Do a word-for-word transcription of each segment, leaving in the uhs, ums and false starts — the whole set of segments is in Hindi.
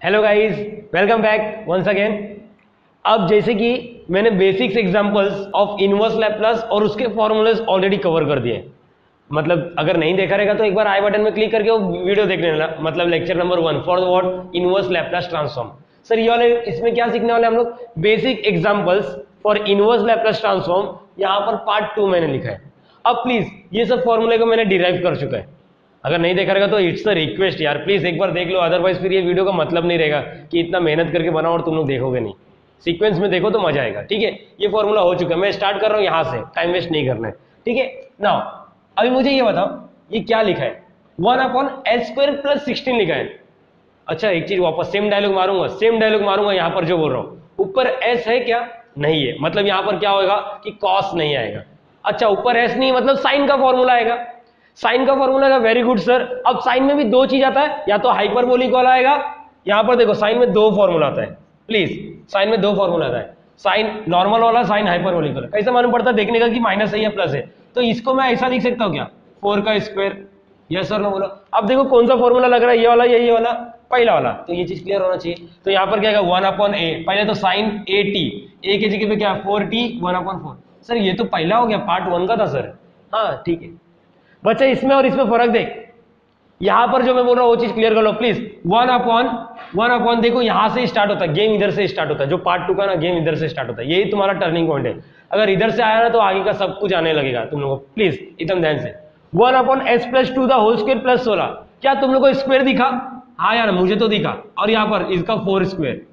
Hello guys, welcome back once again. अब जैसे कि मैंने basics examples of inverse Laplace और उसके फॉर्मूलाज ऑलरेडी कवर कर दिए, मतलब अगर नहीं देखा रहेगा तो एक बार आई बटन में क्लिक करके वो वीडियो देख लेना, मतलब lecture number one for the what inverse Laplace transform. Sir ये वाले इसमें क्या सीखने वाले हम लोग? Basic examples for inverse Laplace transform, यहाँ पर पार्ट टू मैंने लिखा है। अब प्लीज ये सब फॉर्मूले को मैंने डिराइव कर चुका है, अगर नहीं देखा रहेगा तो इट्स अ रिक्वेस्ट यार, प्लीज एक बार देख लो, अदरवाइज फिर ये वीडियो का मतलब नहीं रहेगा कि इतना मेहनत करके बनाओ और तुम लोग देखोगे नहीं। सीक्वेंस में देखो तो मजा आएगा। ठीक है, ये फॉर्मूला हो चुका है, मैं स्टार्ट कर रहा हूँ यहाँ से, टाइम वेस्ट नहीं करना है। ठीक है, नाउ अभी मुझे ये बताओ ये क्या लिखा है? One upon H square plus sixteen लिखा है। अच्छा एक चीज वापस सेम डायलॉग मारूंगा, सेम डायलॉग मारूंगा यहाँ पर जो बोल रहा हूँ, ऊपर एस है क्या? नहीं है, मतलब यहाँ पर क्या होगा कि कॉस नहीं आएगा। अच्छा ऊपर एस नहीं मतलब साइन का फॉर्मूला आएगा, साइन का फॉर्मूला का वेरी गुड सर। अब साइन में भी दो चीज आता है, या तो हाइपरबोलिक वाला आएगा, यहां पर देखो साइन में दो फॉर्मूला आता है, प्लीज साइन में दो फॉर्मूला आता है, साइन नॉर्मल वाला, साइन हाइपरबोलिक वाला। कैसे मालूम पड़ता है? देखने का कि माइनस है या प्लस है। तो इसको मैं ऐसा लिख सकता हूँ क्या? फोर का स्क्वायर, यस सर नो बोलो। अब देखो कौन सा फॉर्मूला लग रहा है, ये वाला या ये वाला? पहला वाला। तो ये चीज क्लियर होना चाहिए। तो यहाँ पर क्या है? वन अपॉन ए, पहले तो साइन ए टी, ए की जगह पे क्या? Four T, one upon four. Sir ये तो पहला हो गया, पार्ट वन का था सर। हाँ ठीक है बच्चा, इसमें और इसमें फर्क देख, यहां पर जो मैं बोल रहा हूं वो चीज क्लियर कर लो please. One upon one upon देखो यहां से स्टार्ट होता है, गेम इधर से स्टार्ट होता है, जो पार्ट टू का ना गेम इधर से स्टार्ट होता है, यही तुम्हारा टर्निंग पॉइंट है। अगर इधर से आया ना तो आगे का सब कुछ आने लगेगा तुम लोगों को, प्लीज एकदम ध्यान से। One upon S plus two the whole square plus सोलह, क्या तुम लोग को स्क्वायर दिखा? हाँ यार मुझे तो दिखा, और यहाँ पर इसका फोर स्क्वायर।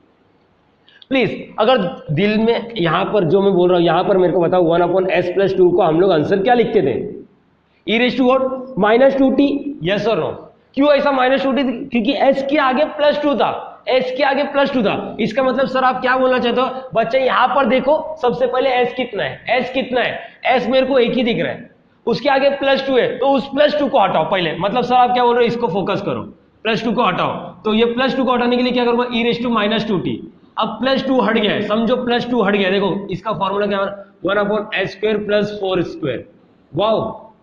प्लीज अगर दिल में यहां पर जो मैं बोल रहा हूं यहां पर मेरे को बताओ, one upon S plus two को हम लोग आंसर क्या लिखते थे? E raise to what? Minus two T, yes और नो? क्यों ऐसा माइनस टू टी? क्योंकि एस के आगे प्लस टू था, एस के आगे प्लस टू था। इसका मतलब सर आप क्या बोलना चाहते हो? बच्चे यहां पर देखो, सबसे पहले एस कितना है, एस कितना है? एस मेरे को एक ही दिख रहा है, उसके आगे प्लस टू है, तो उस प्लस टू को हटाओ पहले। मतलब सर आप क्या बोल रहे हो? इसको फोकस करो, प्लस टू को हटाओ। तो ये प्लस टू को हटाने के लिए क्या करूंगा? E raise to minus two T. अब प्लस टू हट गया है, समझो प्लस टू हट गया। देखो इसका फॉर्मूला क्या है? One upon H square plus four square. Wow,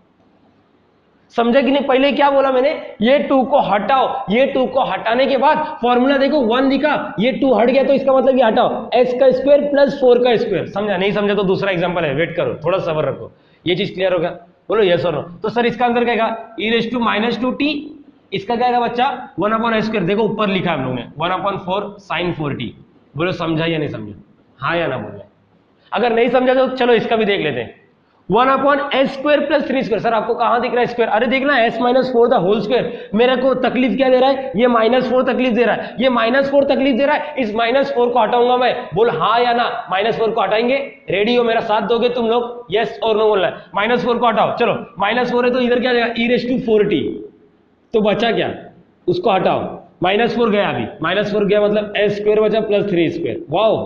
समझा कि नहीं? पहले क्या बोला मैंने? ये टू को हटाओ, ये टू को हटाने के बाद फॉर्मूला देखो वन दिखा, ये टू हट गया, तो इसका मतलब ये हटाओ, एच का स्क्वायर प्लस फोर का स्क्वायर। समझा? नहीं समझा तो दूसरा एग्जांपल है, वेट करो, थोड़ा सब्र रखो। ये चीज क्लियर हो गया? बोलो यस और नो। तो सर इसका आंसर क्या आएगा? E raise to minus two T, इसका क्या आएगा बच्चा? वन अपॉन एच स्क्वायर, देखो ऊपर लिखा है हम लोग ने, one upon four sine four T. बोलो समझा या नहीं समझा? हाँ या ना बोल रहे? अगर नहीं समझा तो चलो इसका भी देख लेते हैं। One upon S square plus three square. Sir आपको कहां दिख रहा है स्क्वायर? अरे देखना S minus four the whole square. मेरे को तकलीफ क्या दे रहा है? ये माइनस फोर तकलीफ दे रहा है, ये माइनस फोर तकलीफ दे रहा है, इस माइनस फोर को हटाऊंगा मैं। बोल हाँ या ना? माइनस फोर को हटाएंगे? रेडी हो? मेरा साथ दोगे तुम लोग? यस और नो बोलना है। माइनस फोर को हटाओ, चलो माइनस फोर है तो इधर क्या जाएगा? E raise to four T. तो बचा क्या? उसको हटाओ, माइनस फोर गया, अभी माइनस फोर गया मतलब एस स्क्वायर बचा प्लस थ्री स्क्वायर। वाओ,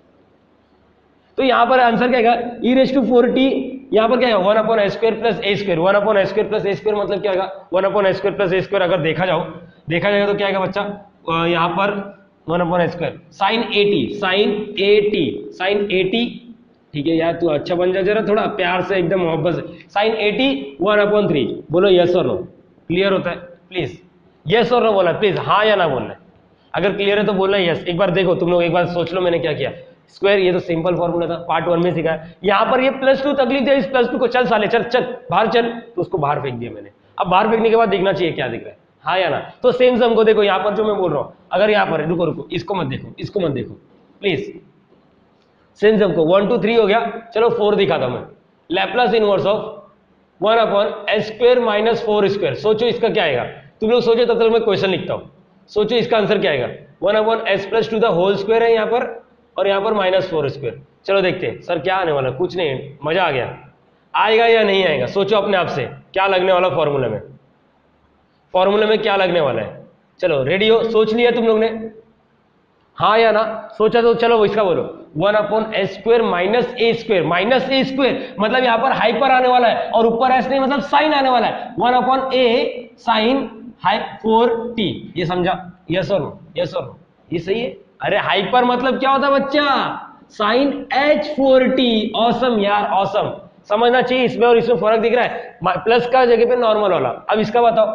तो यहां पर आंसर क्या आएगा? E raise to four T, यहां पर क्या है? One upon S square plus A square. One upon S square plus A square मतलब क्या आएगा? One upon S square plus A square. अगर देखा जाओ देखा जाएगा तो क्या आएगा बच्चा? यहां पर one upon S square sine AT, sine AT, sine AT. ठीक है यार, तू अच्छा बन जा जरा, थोड़ा प्यार से, एकदम मोहब्बत से। Sine AT one upon three. बोलो यस और नो? क्लियर होता है? प्लीज यस और नो बोला प्लीज, हाँ या ना बोलना है। अगर क्लियर है तो बोलना यस। एक बार देखो तुम लोग, एक बार सोच लो मैंने क्या किया। स्क्वायर ये तो सिंपल फॉर्मूला था, पार्ट वन में सिखाया। यहाँ पर ये प्लस टू तकलीफ है, इस प्लस टू को चल साले चल चल बाहर चल, तो उसको बाहर फेंक दिया मैंने। अब बाहर फेंकने के बाद दिखना चाहिए क्या दिख रहा है, हाँ या ना? तो सेम सम को देखो यहाँ पर जो मैं बोल रहा हूँ, अगर यहाँ पर रुको रुको, इसको मत देखो, इसको मत देखो प्लीज। सेम सम को वन टू थ्री हो गया, चलो फोर दिखाता मैं। Laplace inverse of one upon H square minus four square. सोचो इसका क्या आएगा? तुम लोग सोचो तब तक मैं क्वेश्चन लिखता हूँ। सोचो इसका आंसर क्या आएगा? One upon H plus two the whole square है यहाँ पर, और यहाँ पर माइनस फोर स्क्वायर। चलो देखते हैं सर क्या आने वाला। कुछ नहीं, मजा आ गया। आएगा या नहीं आएगा? सोचो अपने आप से क्या लगने वाला फॉर्मूले में, फॉर्मूले में क्या लगने वाला है। चलो रेडी हो? सोच लिया तुम लोग ने? हाँ या ना? सोचा तो चलो इसका बोलो। One upon H square minus a square, minus a square मतलब यहाँ पर हाइपर आने वाला है, और ऊपर एस नहीं मतलब साइन आने वाला है। One upon a sine high four t. ये समझा? यस और नो? यस और नो? ये सही है? अरे हाइपर मतलब क्या होता है बच्चा? Sine h four t. Awesome यार, ऑसम। समझना चाहिए। इसमें और इसमें फर्क दिख रहा है, प्लस का जगह पे नॉर्मल वाला। अब इसका बताओ,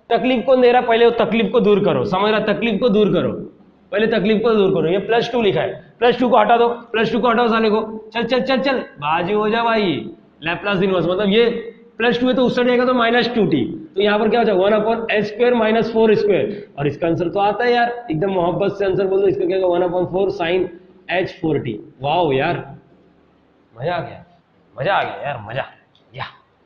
तकलीफ कौन दे रहा है, पहले वो तकलीफ को दूर करो, समझ रहा, तकलीफ को दूर करो, पहले तकलीफ को दूर करो। ये प्लस टू लिखा है, प्लस टू को हटा दो, प्लस टू को हटाओ साले को, चल चल चल चल बाजी हो जा भाई। लैप्लास इनवर्स मतलब ये प्लस टू है तो उससे जाएगा तो माइनस टू टी, तो यहाँ पर क्या हो जाएगा one upon H square minus four square, और इसका आंसर तो आता है यार, एकदम मोहब्बत से आंसर बोल दो, इसका क्या होगा one upon four sine h four t. वाह यार मजा आ गया, मजा आ गया यार, मजा या।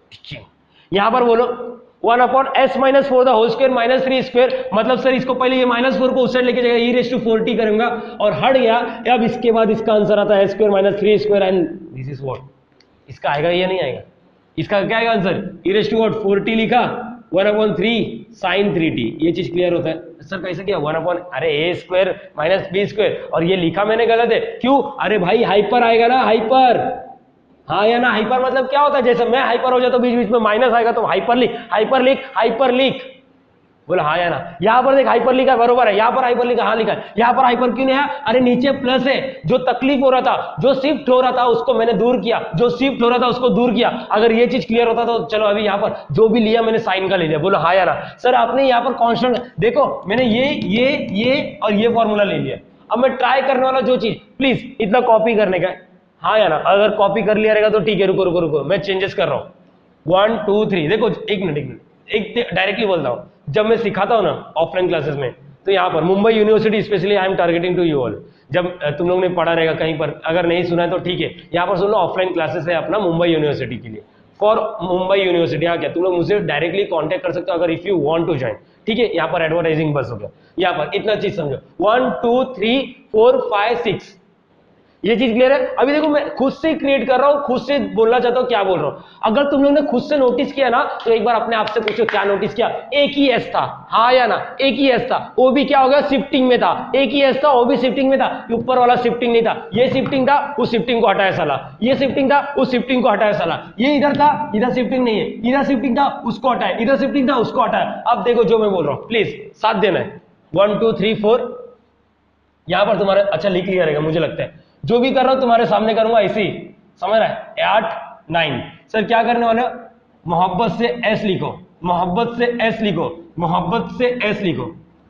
यहाँ पर बोलो one upon s minus four the whole square minus three square, मतलब सर इसको पहले ये माइनस फोर को उस साइड लेके जाएगा, e raise to four t करूंगा और हट गया। अब इसके बाद इसका आंसर आता है s square minus three square and this is what, इसका आएगा या नहीं आएगा, इसका क्या आएगा answer, e raise to what four t लिखा, one upon three sine three t, ये चीज क्लियर होता है। सर कैसे किया, वन अपॉन अरे a square minus b square, और ये लिखा मैंने गलत है, क्यों, अरे भाई हाइपर आएगा ना, हाइपर, हाँ या ना, हाइपर मतलब क्या होता है, जैसे मैं हाइपर हो जाता तो बीच बीच में माइनस आएगा तो हाइपर लिख, हाइपर लिख, हाइपर लिख, बोला हाँ या ना। यहाँ पर देख हाइपर लिखा है, बरोबर है, यहाँ पर हाइपर लिखा, हाँ लिखा है, यहाँ पर हाइपर क्यों नहीं है, अरे नीचे प्लस है, जो तकलीफ हो रहा था, जो शिफ्ट हो रहा था उसको मैंने दूर किया, जो शिफ्ट हो रहा था उसको दूर किया। अगर ये चीज क्लियर होता तो चलो अभी यहाँ पर जो भी लिया मैंने साइन का ले लिया, बोलो हाँ या ना। सर आपने यहाँ पर कॉन्स्टेंट देखो, मैंने ये ये ये और ये फॉर्मूला ले लिया, अब मैं ट्राई करने वाला जो चीज, प्लीज इतना कॉपी करने का, हाँ या ना, अगर कॉपी कर लिया रहेगा तो ठीक है, रुको रुको रुको मैं चेंजेस कर रहा हूँ, वन टू थ्री, देखो एक मिनट एक मिनट एक डायरेक्टली बोलता हूँ, जब मैं सिखाता हूँ ना ऑफलाइन क्लासेस में, तो यहाँ पर Mumbai university specially I am targeting to you all, जब तुम लोग ने पढ़ा रहेगा कहीं पर, अगर नहीं सुना है तो ठीक है, यहाँ पर सुन लो, ऑफलाइन क्लासेस है अपना मुंबई यूनिवर्सिटी के लिए, फॉर मुंबई यूनिवर्सिटी। यहाँ क्या तुम लोग मुझसे डायरेक्टली कॉन्टेक्ट कर सकते हो अगर if you want to join, ठीक है। यहाँ पर एडवर्टाइजिंग बस हो गया, यहाँ पर इतना चीज समझो, one two three four five six, ये चीज क्लियर है। अभी देखो मैं खुद से क्रिएट कर रहा हूं, खुद से बोलना चाहता हूं क्या बोल रहा हूं। अगर तुम लोग ने खुद से नोटिस किया ना तो एक बार अपने आप से पूछो क्या नोटिस किया, एक ही एस था, हाँ या ना, एक ही एस था, वो भी क्या हो गया शिफ्टिंग में था, एक ही एस था वो भी शिफ्टिंग में था, ऊपर वाला शिफ्टिंग नहीं था, ये शिफ्टिंग था उस शिफ्टिंग को हटाया साला, ये शिफ्टिंग था उस शिफ्टिंग को हटाया साला, ये इधर था इधर शिफ्टिंग नहीं है, इधर शिफ्टिंग था उसको हटाया, इधर शिफ्टिंग था उसको हटाया। अब देखो जो मैं बोल रहा हूं प्लीज साथ देना है, वन टू थ्री फोर, यहां पर तुम्हारे अच्छा लिख लिया रहेगा मुझे लगता है, जो भी कर रहा हूं तुम्हारे सामने करूंगा ऐसी, समझ रहा है, आठ नाइन। सर क्या करने वाले, मोहब्बत से एस लिखो, मोहब्बत से एस लिखो, मोहब्बत से एस लिखो।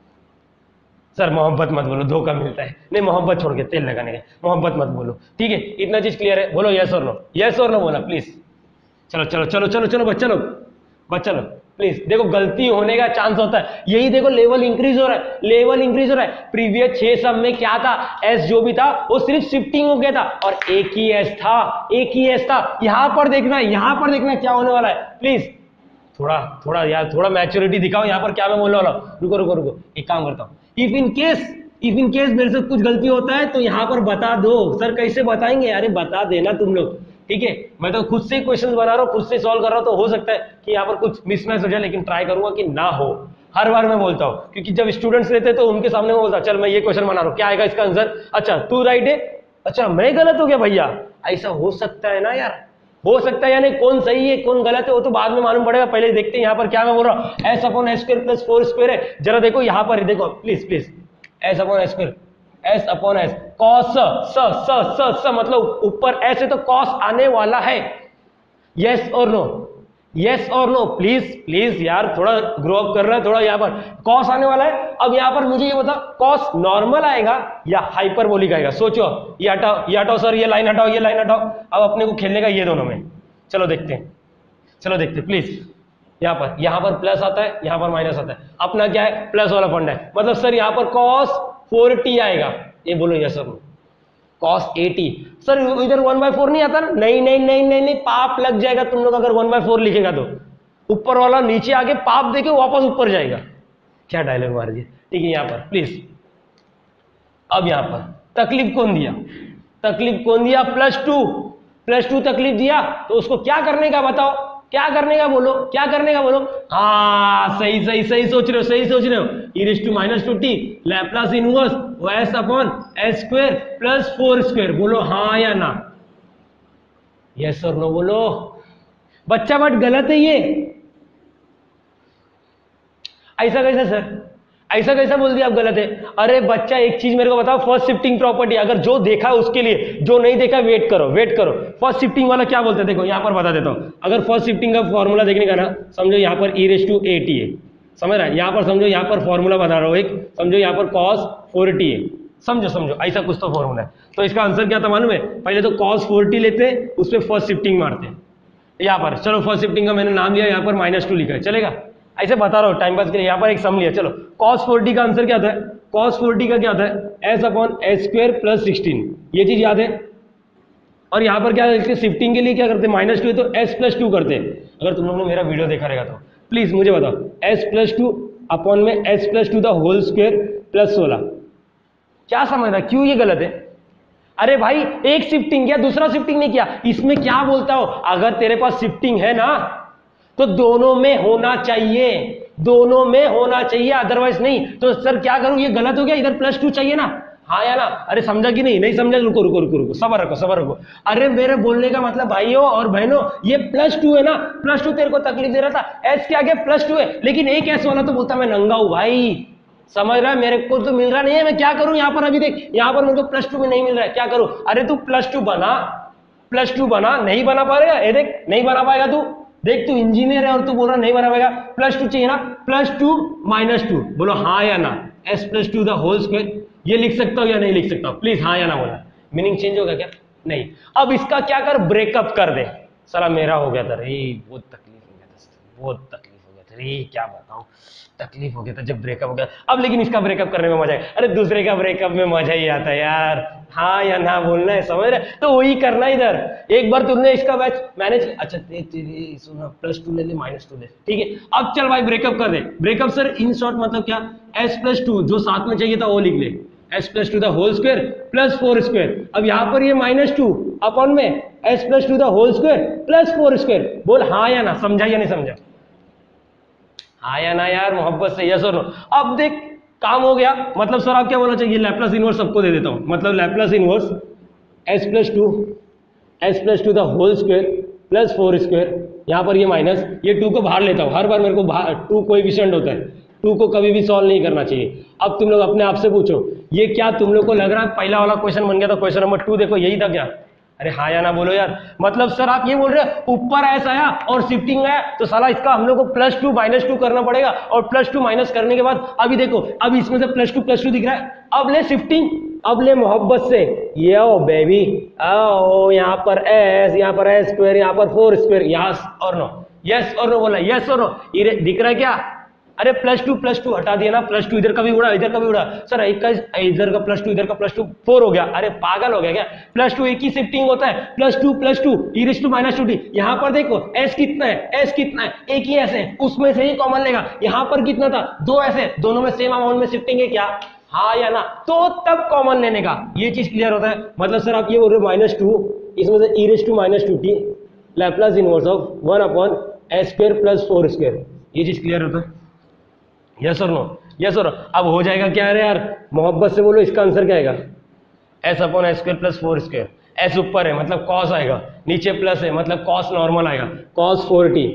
सर मोहब्बत मत बोलो, धोखा मिलता है, नहीं मोहब्बत छोड़ के तेल लगाने का, मोहब्बत मत बोलो, ठीक है, इतना चीज क्लियर है, बोलो यस और नो, यस और नो बोला प्लीज। चलो चलो चलो चलो चलो बच्चा लोग, बच्चा लोग प्लीज, देखो गलती होने का चांस होता है, यही देखो लेवल इंक्रीज हो रहा है, लेवल इंक्रीज हो रहा है। प्रीवियस छह सब में क्या था, एस जो भी था वो सिर्फ शिफ्टिंग हो गया था और एक ही एस था, एक ही एस था। यहां पर देखना, यहां पर देखना क्या होने वाला है, प्लीज थोड़ा थोड़ा यार थोड़ा मैच्योरिटी दिखाओ। यहां पर क्या मैं बोलने वाला हूं, रुको रुको रुको एक काम करता हूं, if in case if in case मेरे से कुछ गलती होता है तो यहां पर बता दो। सर कैसे बताएंगे, अरे बता देना तुम लोग, ठीक है। मैं तो खुद से क्वेश्चन बना रहा हूँ, खुद से सॉल्व कर रहा हूँ, तो हो सकता है कि यहाँ पर कुछ मिसमैच हो जाए, लेकिन ट्राई करूंगा कि ना हो। हर बार मैं बोलता हूँ क्योंकि जब स्टूडेंट्स रहते हैं तो उनके सामने मैं बोलता चल मैं ये क्वेश्चन बना रहा हूँ, क्या आएगा इसका आंसर, अच्छा तू राइट है, अच्छा मैं गलत हो गया भैया, ऐसा हो सकता है ना यार, हो सकता है, यानी कौन सही है कौन गलत है वो तो बाद में मालूम पड़ेगा, पहले देखते हैं यहाँ पर क्या मैं बोल रहा हूँ, s upon S square plus four square है। जरा देखो यहाँ पर देखो please please, s upon S square, s upon s cos s s s स मतलब ऊपर एस है तो कॉस आने वाला है, यस और नो, यस और नो, प्लीज प्लीज यार थोड़ा ग्रो अप कर रहा है, थोड़ा यहाँ पर कॉस आने वाला है। अब यहाँ पर मुझे ये बता कॉस नॉर्मल आएगा या हाइपरबोलिक आएगा, सोचो, ये हटाओ ये हटाओ सर, ये लाइन हटाओ ये लाइन हटाओ, अब अपने को खेलने का ये दोनों में, चलो देखते हैं, चलो देखते हैं प्लीज। यहाँ पर यहाँ पर प्लस आता है, यहाँ पर माइनस आता है, अपना क्या है प्लस वाला फंड है, मतलब सर यहाँ पर कॉस फोर टी आएगा, ये बोलो yes sir, cos a t. Sir इधर वन बाय फोर नहीं आता ना, नहीं नहीं नहीं नहीं नहीं पाप लग जाएगा तुम लोग अगर वन बाय फोर लिखेगा तो, ऊपर वाला नीचे आके पाप देके वापस ऊपर जाएगा, क्या डायलॉग मार दिया, ठीक है। यहाँ पर प्लीज, अब यहाँ पर तकलीफ कौन दिया, तकलीफ कौन दिया, प्लस टू, प्लस टू तकलीफ दिया, तो उसको क्या करने का बताओ, क्या करने का बोलो, क्या करने का बोलो, हाँ सही सही सही सोच रहे हो, सही सोच रहे हो, e raise to minus two t Laplace inverse s upon S square plus four square, बोलो हाँ या ना, यस और नो बोलो। बच्चा बट गलत है ये, ऐसा कैसा सर, ऐसा कैसा बोल दिया आप गलत है। अरे बच्चा एक चीज मेरे को बताओ, फर्स्ट शिफ्टिंग प्रॉपर्टी, अगर जो देखा उसके लिए, जो नहीं देखा वेट करो वेट करो। फर्स्ट शिफ्टिंग वाला क्या बोलते हैं देखो यहाँ पर बता देता हूँ, अगर फर्स्ट शिफ्टिंग का फॉर्मूला देखने का ना, समझो यहाँ पर e raise to a t है, समझ रहा है? यहाँ पर समझो, यहाँ पर फॉर्मूला बता रहा हूँ एक, समझो यहाँ पर कॉस फोर टी है, समझो समझो ऐसा कुछ तो फॉर्मूला है। तो इसका आंसर क्या था मालूम है? पहले तो कॉस फोर टी लेते हैं, उस पर फर्स्ट शिफ्टिंग मारते हैं यहाँ पर। चलो फर्स्ट शिफ्टिंग का मैंने नाम लिया, यहाँ पर माइनस टू लिखा है, चलेगा? ऐसे बता रहा हूँ टाइम पास के लिए। यहाँ पर एक सम लिया, चलो कॉस फोर टी का आंसर क्या था? कॉस फोर टी का क्या था? S upon S square plus sixteen, ये चीज याद है। और यहाँ पर क्या है, शिफ्टिंग के लिए क्या करते हैं? माइनस टू है तो एस प्लस टू करते हैं। अगर तुम लोगों ने मेरा वीडियो देखा रहेगा तो प्लीज मुझे बताओ, एस प्लस टू अपॉन में S plus two the whole square plus सोलह, क्या समझ रहा है? क्यों ये गलत है? अरे भाई एक शिफ्टिंग किया, दूसरा शिफ्टिंग नहीं किया, इसमें क्या बोलता हो? अगर तेरे पास शिफ्टिंग है ना तो दोनों में होना चाहिए, दोनों में होना चाहिए, अदरवाइज नहीं। तो सर क्या करूं, ये गलत हो गया, इधर प्लस टू चाहिए ना, हाँ या ना? अरे समझा कि नहीं? नहीं समझा? रुको रुको रुको रुको, सबर रखो सबर रखो। अरे मेरे बोलने का मतलब भाइयों और बहनों, ये प्लस टू है ना, प्लस टू तेरे को तकलीफ दे रहा था, एस के आगे प्लस टू है, लेकिन एक एस वाला तो बोलता मैं नंगा हूं भाई, समझ रहा है? मेरे को तो मिल रहा नहीं है, मैं क्या करूं? यहाँ पर अभी देख, यहाँ पर मेरे को प्लस टू में नहीं मिल रहा है, क्या करूं? अरे तू प्लस टू बना, प्लस टू बना, नहीं बना पाएगा, ये देख नहीं बना पाएगा तू, देख तू इंजीनियर है और तू बोल रहा नहीं बना पाएगा, प्लस टू चाहिए ना, प्लस टू माइनस टू, बोलो हाँ या ना? S plus two the whole square, ये लिख सकता हूं या नहीं लिख सकता हूं? प्लीज हाँ या ना बोला। मीनिंग चेंज होगा क्या? नहीं। अब इसका क्या कर, ब्रेकअप कर दे। साला मेरा हो गया था रे, बहुत तकलीफ हो गया था, बहुत तकलीफ हो गया था रे, क्या बताऊं, तकलीफ हो गया था जब ब्रेकअप हो गया। अब लेकिन इसका ब्रेकअप करने में मजा है, अरे दूसरे का ब्रेकअप में मजा ही आता है यार, हाँ या ना बोलना है, समझ रहे? तो वही करना इधर। एक बार तुमने इसका बैच मैनेज, अच्छा तेरे सुना, प्लस टू ले ले, माइनस टू ले, ठीक है? अब चल भाई ब्रेकअप कर दे। ब्रेकअप सर इन शॉर्ट मतलब क्या? एस प्लस टू जो साथ में चाहिए था वो लिख ले, s plus two the whole square plus four square. अब यहाँ पर ये माइनस टू अपॉन में S plus two the whole square plus four square. बोल हाँ या ना, समझा या नहीं समझा? हाँ या ना यार, मोहब्बत से यस और नो। अब देख काम हो गया, मतलब सर आप क्या बोलना चाहिए? लैप्लास इनवर्स सबको दे देता हूं, मतलब Laplace inverse s plus two s plus two the whole square plus four square, यहाँ पर ये माइनस, ये टू को बाहर लेता हूं, हर बार मेरे को टू कोएफिशिएंट होता है, टू को कभी भी सॉल्व नहीं करना चाहिए। अब तुम लोग अपने आप से पूछो, ये क्या तुम लोग को लग रहा है पहला वाला क्वेश्चन बन गया था? क्वेश्चन नंबर टू देखो यही था क्या? अरे हाँ या ना बोलो यार। मतलब सर आप ये बोल रहे हो ऊपर एस आया और शिफ्टिंग आया तो साला इसका हम लोग को प्लस टू माइनस टू करना पड़ेगा, और प्लस टू माइनस करने के बाद अभी देखो, अब इसमें से प्लस टू प्लस टू दिख रहा है, अब ले शिफ्टिंग, अब ले मोहब्बत से, ये ओ बेबी आओ, यहाँ पर एस, यहाँ पर एस स्क्वायर, यहाँ पर फोर स्क्वायर, यस और नो, यस और नो बोला, यस और नो, ये दिख रहा है क्या? अरे प्लस टू प्लस टू हटा दिया ना, प्लस टू इधर का भी उड़ा, इधर का भी उड़ा, सर एक का इधर का प्लस टू, इधर का प्लस टू, फोर हो गया। अरे पागल हो गया क्या? प्लस टू एक ही शिफ्टिंग होता है, plus two plus two e raise to minus two t. यहाँ पर देखो एस कितना है, एस कितना है, एक ही एस है, उसमें से ही कॉमन लेगा। यहाँ पर कितना था? दो एस है, दोनों में सेम अमाउंट में शिफ्टिंग है क्या? हाँ या ना? तो तब कॉमन लेने का, ये चीज क्लियर होता है। मतलब सर आप ये बोल रहे हो माइनस टू, इसमें से e raise to minus two t Laplace inverse of one upon S square plus four square, ये चीज क्लियर होता है? यस और नो? यस और अब हो जाएगा क्या? अरे यार मोहब्बत से बोलो, इसका आंसर क्या आएगा? S upon S square plus four square. S ऊपर है मतलब कॉस आएगा, नीचे प्लस है मतलब कॉस नॉर्मल आएगा, कॉस फोर टी,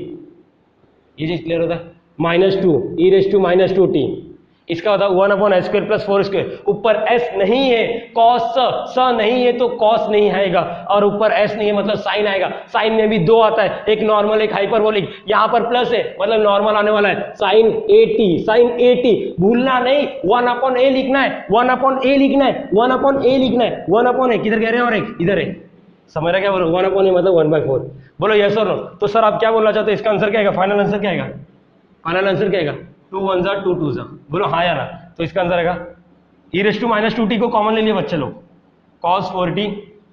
ये चीज क्लियर होता है? Minus two e raise to minus two T, इसका होता है one upon S square plus four square. ऊपर एस नहीं है, कॉस स स नहीं है तो कॉस नहीं आएगा, और ऊपर एस नहीं है मतलब साइन आएगा। साइन में भी दो आता है, एक नॉर्मल एक हाइपरबोलिक, यहाँ पर प्लस है मतलब नॉर्मल आने वाला है, साइन एटी, साइन एटी भूलना नहीं, वन अपॉन ए लिखना है, वन अपॉन ए लिखना है, वन अपॉन ए लिखना है, वन अपॉन ए किधर कह रहे हैं और एक इधर है, समझ रहे क्या बोलो? वन अपॉन ए मतलब वन बाई फोर। बोलो यस और नो? तो सर आप क्या बोलना चाहते हो, इसका आंसर क्या आएगा? फाइनल आंसर क्या आएगा? फाइनल आंसर क्या आएगा? टू वन जा टू टू जा, बोलो हाँ या ना? तो इसका आंसर आएगा e raise to minus two t को कॉमन ले लिए बच्चे लोग, cos four t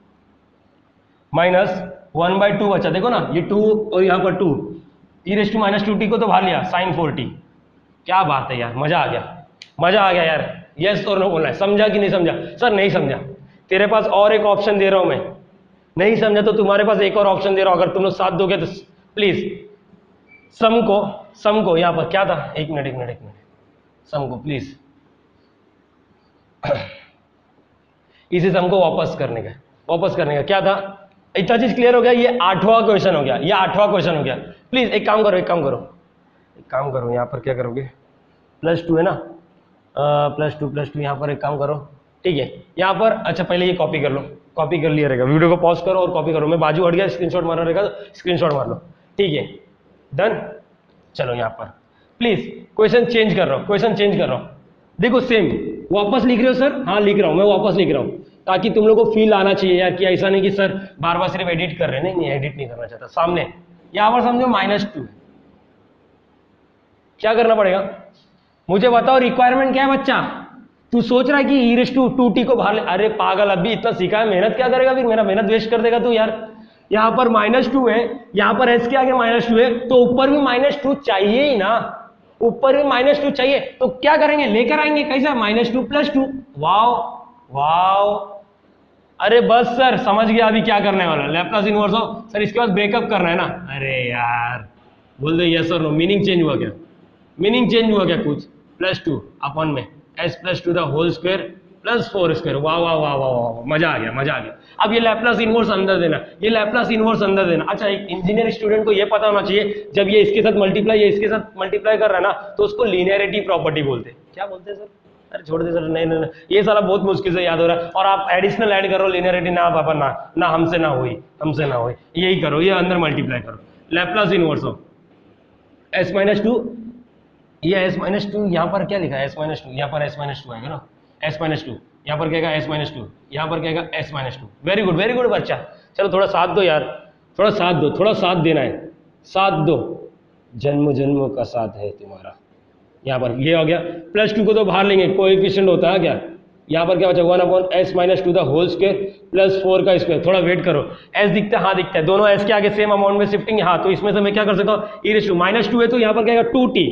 minus one by two बचा, देखो ना ये टू और यहाँ पर two, e raise to minus two t को तो बाहर लिया, साइन फोर टी। क्या बात है यार, मजा आ गया, मजा आ गया यार। यस और नो बोलना है, समझा कि नहीं समझा? सर नहीं समझा, तेरे पास और एक ऑप्शन दे रहा हूं मैं, नहीं समझा तो तुम्हारे पास एक और ऑप्शन दे रहा हूं, अगर तुम लोग साथ दोगे तो प्लीज सम को, सम को यहाँ पर क्या था, एक मिनट एक मिनट एक मिनट, सम को प्लीज इसी सम को वापस करने का, वापस करने का क्या था, इतना चीज क्लियर हो गया। ये आठवां क्वेश्चन हो गया, ये आठवां क्वेश्चन हो गया। प्लीज एक काम करो, एक काम करो, एक काम करो, यहाँ पर क्या करोगे, प्लस टू है ना, प्लस टू प्लस टू यहाँ पर एक काम करो, ठीक है, यहाँ पर अच्छा पहले ये कॉपी कर लो, कॉपी कर लिया रहेगा, वीडियो को पॉज करो और कॉपी करो, मैं बाजू हट गया, स्क्रीनशॉट मारना रहेगा तो स्क्रीनशॉट मार लो, ठीक है, डन। चलो यहाँ पर प्लीज क्वेश्चन चेंज कर रहा हूँ, क्वेश्चन चेंज कर रहा हूँ। देखो सेम वापस लिख रहे हो सर? हाँ लिख रहा हूँ, मैं वापस लिख रहा हूँ ताकि तुम लोग को फील आना चाहिए यार कि ऐसा नहीं कि सर बार बार सिर्फ एडिट कर रहे हैं। नहीं नहीं एडिट नहीं करना चाहता। सामने यहाँ पर समझो माइनस टू, क्या करना पड़ेगा मुझे बताओ? रिक्वायरमेंट क्या है बच्चा? तू सोच रहा है कि e raise to two t को बाहर ले, अरे पागल अभी इतना सीखा है, मेहनत क्या करेगा फिर? मेरा मेहनत वेस्ट कर देगा तू यार। यहाँ पर माइनस टू है, यहाँ पर एस के आगे माइनस टू है, तो ऊपर भी माइनस टू चाहिए ही ना, ऊपर भी माइनस टू चाहिए। तो क्या करेंगे? लेकर आएंगे कैसा? Minus two plus two. Wow wow, अरे बस सर समझ गया अभी क्या करने वाला। लैप्लास इनवर्स ऑफ सर इसके बाद ब्रेकअप करना है ना? अरे यार बोल दो यस और नो। मीनिंग चेंज हुआ क्या? मीनिंग चेंज हुआ क्या कुछ? प्लस टू अपॉन में S plus two the whole square plus four square. वाह वाह वाह वाह वाह, मजा आ गया मजा आ गया। अब ये लैप्लास इनवर्स अंदर देना, ये लैप्लास इनवर्स अंदर देना। अच्छा एक इंजीनियर स्टूडेंट को ये पता होना चाहिए जब ये इसके साथ मल्टीप्लाई ये इसके साथ मल्टीप्लाई कर रहा है ना तो उसको लीनियरिटी प्रॉपर्टी बोलते हैं। क्या बोलते हैं सर? अरे छोड़ दे सर, नहीं नहीं ये सारा बहुत मुश्किल से याद हो रहा है। और आप एडिशनल ऐड करो लीनियरिटी, ना पापा ना ना हमसे ना हुई हमसे ना हुई, यही करो, ये अंदर मल्टीप्लाई करो। Laplace inverse of s minus two, ये एस माइनस टू यहाँ पर क्या लिखा है? एस माइनस टू, यहाँ पर एस माइनस टू आएगा ना, एस माइनस टू, यहाँ पर कहेगा एस माइनस टू, यहाँ पर कहेगा s minus two. Very good very good बच्चा। चलो थोड़ा साथ दो यार, थोड़ा साथ दो, थोड़ा साथ देना है, साथ दो, जन्म जन्मों का साथ है तुम्हारा। यहाँ पर ये हो गया, प्लस टू को तो बाहर लेंगे, कोएफिशिएंट होता है क्या? यहाँ पर क्या बचा? One upon s minus two the whole square plus four का स्क्वायर। थोड़ा वेट करो, एस दिखता है? हाँ दिखता है, दोनों एस के आगे सेम अमाउंट में शिफ्टिंग। हाँ तो इसमें से मैं क्या कर सकता हूँ? E raise to minus two है तो यहाँ पर क्या two t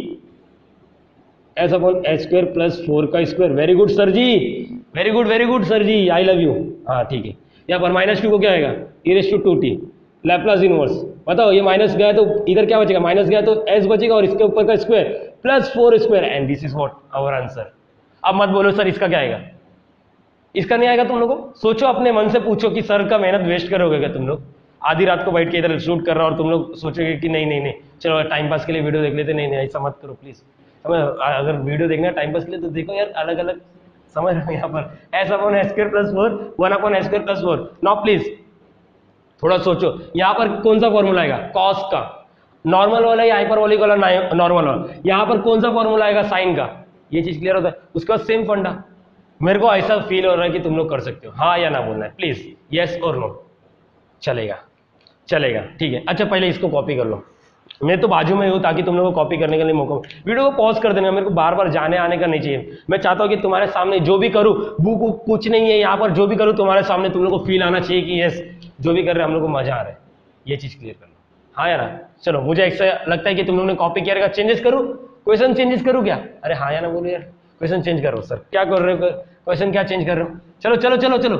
s upon S square plus four का square. Very good sir ji, very good very good sir ji, I love you. हाँ ठीक है, यहाँ पर माइनस टू को क्या आएगा? E raise to two t Laplace inverse. बताओ ये माइनस गया तो इधर क्या बचेगा? माइनस गया तो एस बचेगा और इसके ऊपर का square plus four square, and this is what our answer. अब मत बोलो सर इसका क्या आएगा, इसका नहीं आएगा। तुम लोगों को सोचो, अपने मन से पूछो कि सर का मेहनत वेस्ट करोगे क्या तुम लोग? आधी रात को बैठ के इधर शूट कर रहा और तुम लोग सोचोगे कि नहीं नहीं नहीं चलो टाइम पास के लिए वीडियो देख लेते। नहीं नहीं ऐसा मत करो प्लीज। हमें अगर वीडियो देखना है टाइम पास के लिए तो देखो यार अलग अलग, समझ रहे हो? यहाँ पर s upon S square plus four, one upon S square plus four. Now please थोड़ा सोचो, यहाँ पर कौन सा फॉर्मूला आएगा? कॉस का, नॉर्मल वाला या हाइपरबोलिक वाला? नॉर्मल वाला। यहाँ पर कौन सा फॉर्मूला आएगा? साइन का। ये चीज क्लियर होता है? उसके बाद सेम फंडा। मेरे को ऐसा फील हो रहा है कि तुम लोग कर सकते हो, हाँ या ना बोलना है प्लीज, यस और नो। चलेगा चलेगा ठीक है। अच्छा पहले इसको कॉपी कर लो, मैं तो बाजू में हूँ ताकि तुम लोगों को कॉपी करने के लिए मौका। वीडियो को पॉज कर देना, मेरे को बार बार जाने आने का नहीं चाहिए। मैं चाहता हूँ कि तुम्हारे सामने जो भी करूँ, बुक कुछ नहीं है यहाँ पर, जो भी करूँ तुम्हारे सामने तुम लोग को फील आना चाहिए कि यस जो भी कर रहे हैं हम लोग को मजा आ रहा है। ये चीज क्लियर करना, हाँ या ना? चलो मुझे ऐसा लगता है कि तुम लोगों ने कॉपी किया रहेगा। चेंजेस करूँ, क्वेश्चन चेंजेस करूँ क्या? अरे हाँ या ना बोलो यार, क्वेश्चन चेंज करो सर। क्या कर रहे हो? क्वेश्चन क्या चेंज कर रहे हो? चलो चलो चलो चलो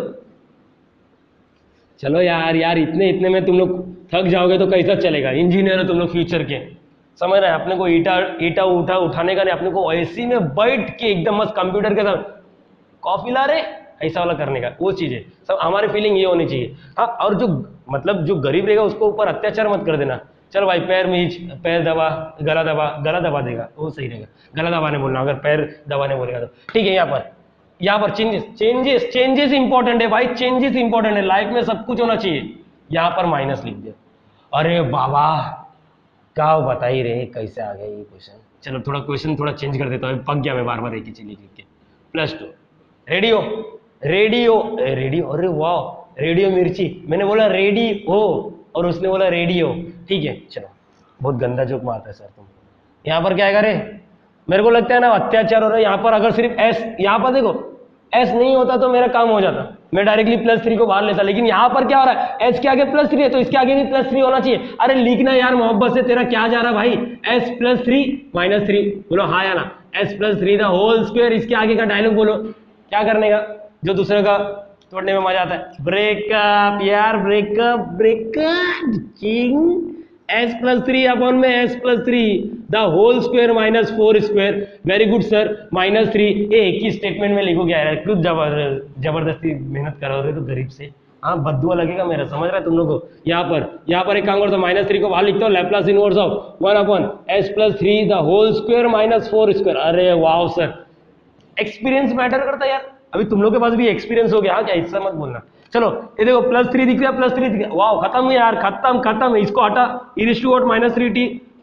चलो यार यार इतने इतने में तुम लोग थक जाओगे तो कैसा चलेगा? इंजीनियर हो तुम लोग फ्यूचर के, समझ रहे हैं? अपने को ईटा ईटा उठा उठाने का नहीं, अपने को ऐसी में बैठ के एकदम मस्त कंप्यूटर के साथ कॉफी ला रहे ऐसा वाला करने का, वो चीज़ है सब। हमारी फीलिंग ये होनी चाहिए। हाँ और जो मतलब जो गरीब रहेगा उसको ऊपर अत्याचार मत कर देना। चलो भाई पैर मीच, पैर दबा, गला दबा, गला दबा देगा वो सही रहेगा, गला दबाने बोलना, अगर पैर दबाने बोलेगा तो ठीक है। यहाँ पर यहाँ पर चेंजेस चेंजेस चेंजेस इंपॉर्टेंट है भाई, चेंजेस इंपॉर्टेंट है, लाइफ में सब कुछ होना चाहिए। यहाँ पर माइनस लिख दिया। अरे बाबा क्या बता ही रहे, कैसे आ गया ये क्वेश्चन? चलो थोड़ा क्वेश्चन थोड़ा चेंज कर देता हूँ, पक गया मैं बार बार एक ही चीज लिख लिख के। Plus two radio radio radio, अरे वाह रेडियो मिर्ची, मैंने बोला रेडियो और उसने बोला रेडियो, ठीक है। चलो बहुत गंदा जोक मारता है सर तुम। यहाँ पर क्या आएगा रे? मेरे को लगता है ना अत्याचार हो रहा है यहाँ पर। अगर सिर्फ एस, यहाँ पर देखो एस नहीं होता तो मेरा काम हो जाता, मैं डायरेक्टली प्लस थ्री को बाहर लेता। लेकिन यहाँ पर क्या हो रहा है? एस के आगे प्लस थ्री है तो इसके आगे भी प्लस थ्री होना चाहिए। अरे लिखना यार मोहब्बत से, तेरा क्या जा रहा है भाई? S plus three minus three, बोलो हाँ या ना? S plus three the whole square, इसके आगे का डायलॉग बोलो। क्या करने का? जो दूसरे का तोड़ने में मजा आता है। ब्रेकअप यार, breakup breakup. S plus three upon में S plus three the whole square minus four square. Very good sir, minus three. एक ही स्टेटमेंट में लिखो क्या यार? कुछ जबरदस्ती मेहनत करो रहे तो गरीब से, हाँ बद्दुआ लगेगा मेरा, समझ रहा है तुम लोगों को? यहाँ पर यहाँ पर एक काम करता हूँ, माइनस थ्री को बाहर लिखता हूँ, Laplace inverse of one upon S plus three the whole square minus four square. अरे वाह सर, एक्सपीरियंस मैटर करता है यार। अभी तुम लोग के पास भी एक्सपीरियंस हो गया, हाँ क्या? इससे मत बोलना। चलो ये देखो प्लस थ्री दिख रहा है, प्लस थ्री दिख रहा है, वाह खत्म यार, खत्म खत्म। इसको हटा, e raise to what minus three t